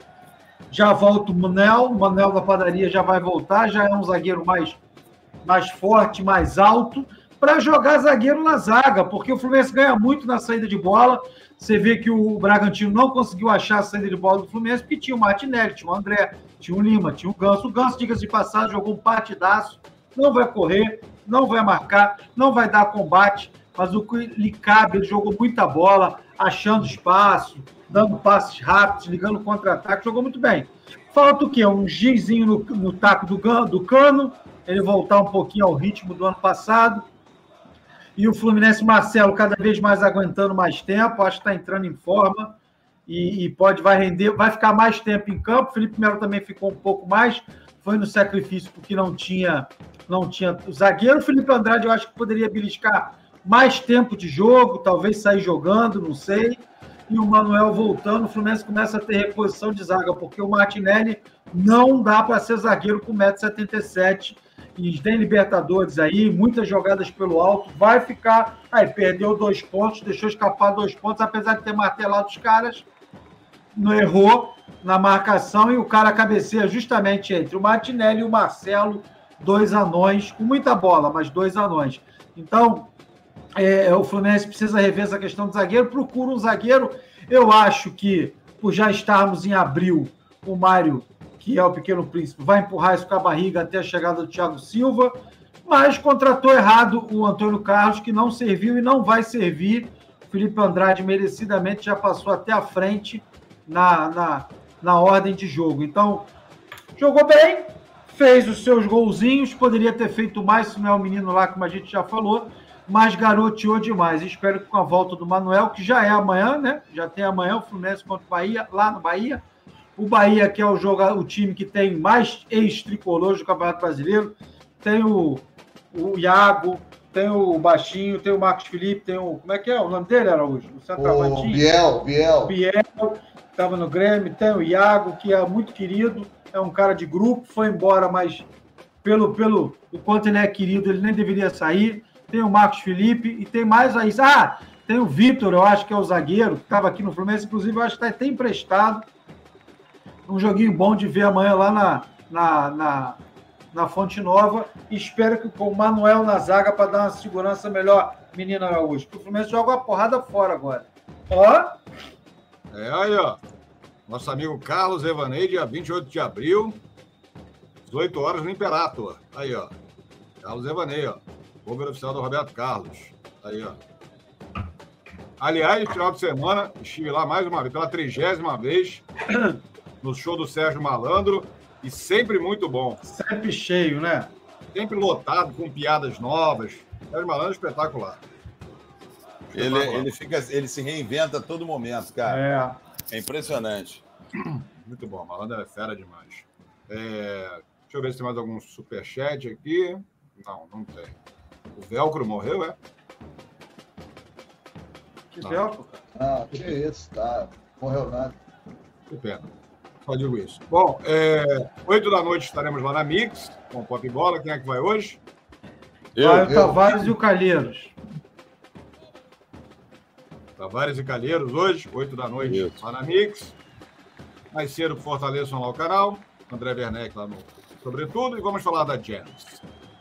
Já volta o Manel da padaria já vai voltar, já é um zagueiro mais forte, mais alto, para jogar zagueiro na zaga, porque o Fluminense ganha muito na saída de bola. Você vê que o Bragantino não conseguiu achar a saída de bola do Fluminense, porque tinha o Martinelli, tinha o André, tinha o Lima, tinha o Ganso. O Ganso, diga-se de passagem, jogou um partidaço, não vai correr, não vai marcar, não vai dar combate, mas o que lhe cabe, ele jogou muita bola, achando espaço, dando passes rápidos, ligando contra-ataque, jogou muito bem. Falta o quê? Um gizinho no taco do Cano, ele voltar um pouquinho ao ritmo do ano passado. E o Fluminense, Marcelo, cada vez mais aguentando mais tempo, acho que está entrando em forma e vai render, vai ficar mais tempo em campo. O Felipe Melo também ficou um pouco mais, foi no sacrifício porque não tinha o zagueiro. O Felipe Andrade eu acho que poderia beliscar mais tempo de jogo, talvez sair jogando, não sei. E o Manuel voltando, o Fluminense começa a ter reposição de zaga, porque o Martinelli não dá para ser zagueiro com 1,77 m. E tem Libertadores aí, muitas jogadas pelo alto, vai ficar... Aí, perdeu 2 pontos, deixou escapar 2 pontos, apesar de ter martelado os caras, não errou na marcação, e o cara cabeceia justamente entre o Martinelli e o Marcelo, 2 anões, com muita bola, mas 2 anões. Então, o Fluminense precisa rever essa questão do zagueiro, procura um zagueiro. Eu acho que, por já estarmos em abril, o Mário, que é o Pequeno Príncipe, vai empurrar isso com a barriga até a chegada do Thiago Silva, mas contratou errado o Antônio Carlos, que não serviu e não vai servir. Felipe Andrade merecidamente já passou até a frente na ordem de jogo. Então, jogou bem, fez os seus golzinhos, poderia ter feito mais, se não é o menino lá, como a gente já falou, mas garoteou demais. Espero que com a volta do Manuel, que já é amanhã, né? Já tem amanhã o Fluminense contra o Bahia, lá no Bahia. O Bahia, que é o time que tem mais ex-tricolores do Campeonato Brasileiro. Tem o Iago, tem o Baixinho, tem o Marcos Felipe, tem o... Como é que é o nome dele, Araújo? O centroavantinho? Biel. Biel, que estava no Grêmio. Tem o Iago, que é muito querido. É um cara de grupo, foi embora, mas pelo quanto ele é querido, ele nem deveria sair. Tem o Marcos Felipe e tem mais aí. Tem o Vitor, eu acho que é o zagueiro, que estava aqui no Fluminense, inclusive eu acho que está até emprestado. Um joguinho bom de ver amanhã lá na Fonte Nova. E espero que com o Manuel na zaga para dar uma segurança melhor, menino Araújo. Porque o Fluminense joga uma porrada fora agora. Ó. Aí, ó. Nosso amigo Carlos Evanei, dia 28 de abril, 18 horas no Imperator. Aí, ó. Carlos Evanei, ó. Cover oficial do Roberto Carlos. Aí, ó. Aliás, final de semana, estive lá mais uma vez, pela 30ª vez, no show do Sérgio Malandro, e sempre muito bom. Sempre cheio, né? Sempre lotado, com piadas novas. Sérgio Malandro é espetacular. Ele se reinventa a todo momento, cara. É impressionante. Muito bom, Malandro é fera demais. Deixa eu ver se tem mais algum superchat aqui. Não tem. O Velcro morreu, é? Que Velcro? Que isso, tá. Morreu nada. Que pena. Só digo isso. Bom, 8 da noite estaremos lá na Mix, com o Pop Bola. Quem é que vai hoje? Vai o Tavares e o Calheiros. Tavares e Calheiros hoje, 8 da noite, lá na Mix. Mais cedo, fortaleçam lá o canal. André Werneck lá no Sobretudo. E vamos falar da Gems.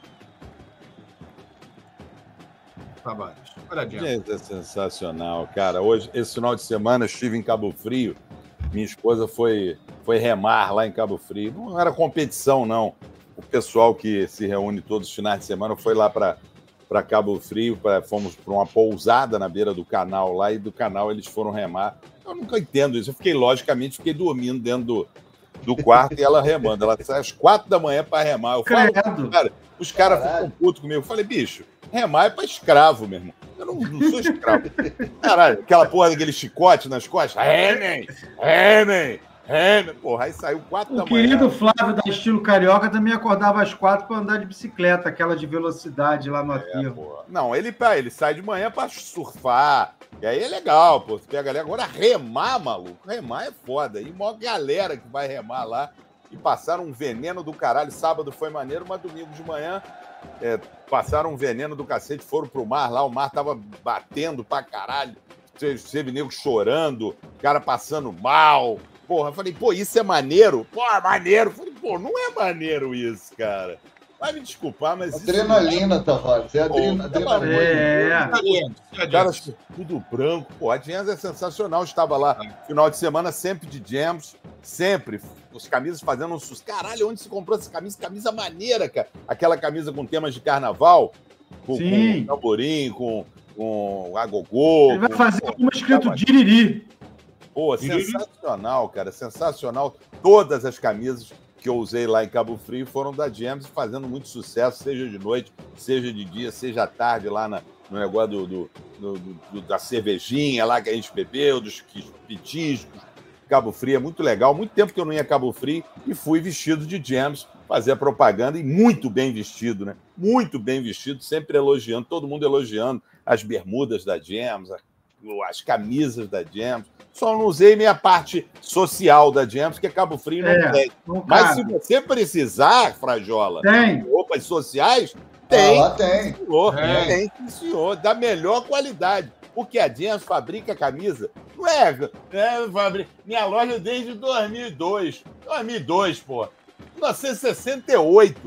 Tavares. Olha a Gems. É sensacional, cara. Hoje, esse final de semana, eu estive em Cabo Frio. Minha esposa foi remar lá em Cabo Frio. Não era competição, não. O pessoal que se reúne todos os finais de semana foi lá para Cabo Frio, fomos para uma pousada na beira do canal lá, e do canal eles foram remar. Eu nunca entendo isso. Eu fiquei dormindo dentro do quarto e ela remando. Ela sai às 4 da manhã para remar. Eu falo, cara, os caras ficam putos comigo. Eu falei, bicho, remar é para escravo, meu irmão. Eu não sou escravo. Caralho, aquela porra daquele chicote nas costas. Remem. Porra, aí saiu 4 da manhã. O querido Flávio, da Estilo Carioca, também acordava às 4 para andar de bicicleta, aquela de velocidade lá no aterro. Não, ele sai de manhã para surfar. E aí é legal, pô. Você pega ali. Agora remar, maluco. Remar é foda. E uma galera que vai remar lá. E passaram um veneno do caralho. Sábado foi maneiro, mas domingo de manhã passaram um veneno do cacete. Foram pro mar lá. O mar tava batendo pra caralho. Teve nego chorando. Cara passando mal. Porra, eu falei, pô, isso é maneiro? Pô, é maneiro. Eu falei, pô, não é maneiro isso, cara. Vai me desculpar, mas... Adrenalina, Tavares. É adrenalina. Cara, tudo branco. Pô, a Jams é sensacional. Estava lá final de semana, sempre de Jams. Sempre. Os camisas fazendo um sucesso. Caralho, onde se comprou essa camisa? Camisa maneira, cara. Aquela camisa com temas de carnaval. Com tamborim, com agogô. Ele vai fazer uma escrito Diriri. Pô, sensacional, cara. Sensacional. Todas as camisas que eu usei lá em Cabo Frio foram da Gems, fazendo muito sucesso, seja de noite, seja de dia, seja à tarde, lá no negócio da cervejinha lá que a gente bebeu, dos petiscos. Cabo Frio é muito legal. Muito tempo que eu não ia a Cabo Frio e fui vestido de Gems, fazer a propaganda, e muito bem vestido, né? Muito bem vestido, sempre elogiando, todo mundo elogiando as bermudas da Gems, as camisas da Gems. Só não usei minha parte social da Gems, que Cabo Frio não tem. Mas se você precisar, Frajola, roupas sociais, tem. Tem. Senhor, tem, senhor. Da melhor qualidade. Porque a Gems fabrica camisa. Não é? Minha loja desde 2002. 2002, pô. 1968.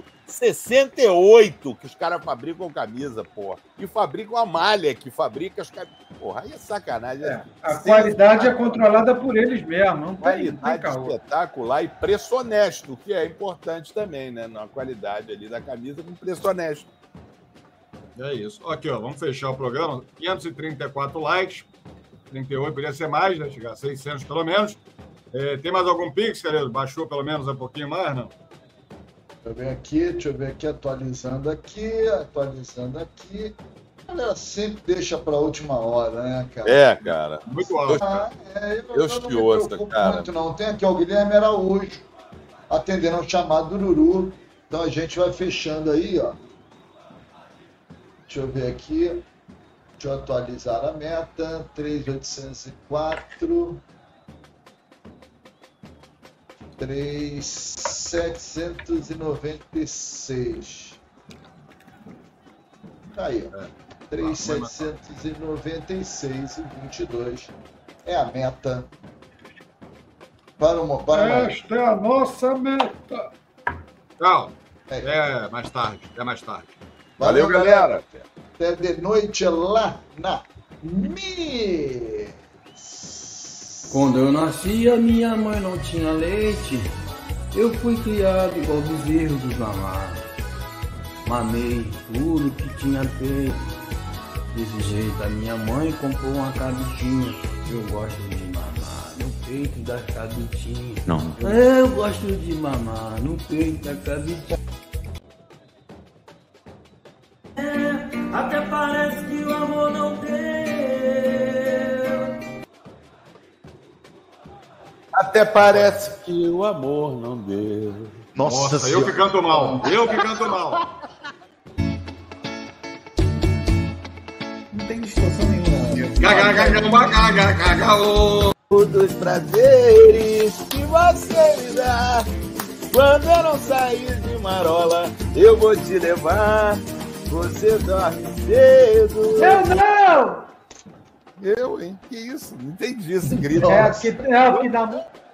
68 que os caras fabricam camisa, porra. E fabricam a malha, que fabrica as camisas. Porra, aí é sacanagem. A qualidade é controlada por eles mesmo. Não tem espetacular e preço honesto, que é importante também, né? Na qualidade ali da camisa com preço honesto. É isso. Aqui, ó, vamos fechar o programa. 534 likes. 38, podia ser mais, né? Chegar a 600 pelo menos. Tem mais algum pix, querido? Baixou pelo menos um pouquinho mais, não? Deixa eu ver aqui, atualizando aqui. A galera sempre deixa pra última hora, né, cara? É, cara. Muito alto. Eu te ouço, cara. Muito, não. Tem aqui o Guilherme Araújo atendendo ao chamado do Ururu. Então a gente vai fechando aí, ó. Deixa eu ver aqui. Deixa eu atualizar a meta. 3.804. 3.796. Tá aí, ó. 3.796,22 é a meta para uma. Esta é a nossa meta. Tchau. É mais tarde. É mais tarde. Valeu, galera. Até de noite lá na Mi. Quando eu nasci, a minha mãe não tinha leite. Eu fui criado igual bezerro dos mamados. Mamei tudo que tinha peito. Desse jeito, a minha mãe comprou uma cabritinha. Eu gosto de mamar no peito da cabritinha. Não. Eu gosto de mamar no peito da cabritinha. Até parece que o amor não deu. Até parece que o amor não deu. Nossa, eu que canto mal. Eu que canto mal. Não tem distorção nenhuma. Dos prazeres que você me dá. Quando eu não sair de marola, eu vou te levar. Você dorme cedo. Eu não! Eu, hein? Que isso? Não entendi esse grito. É o que dá muito.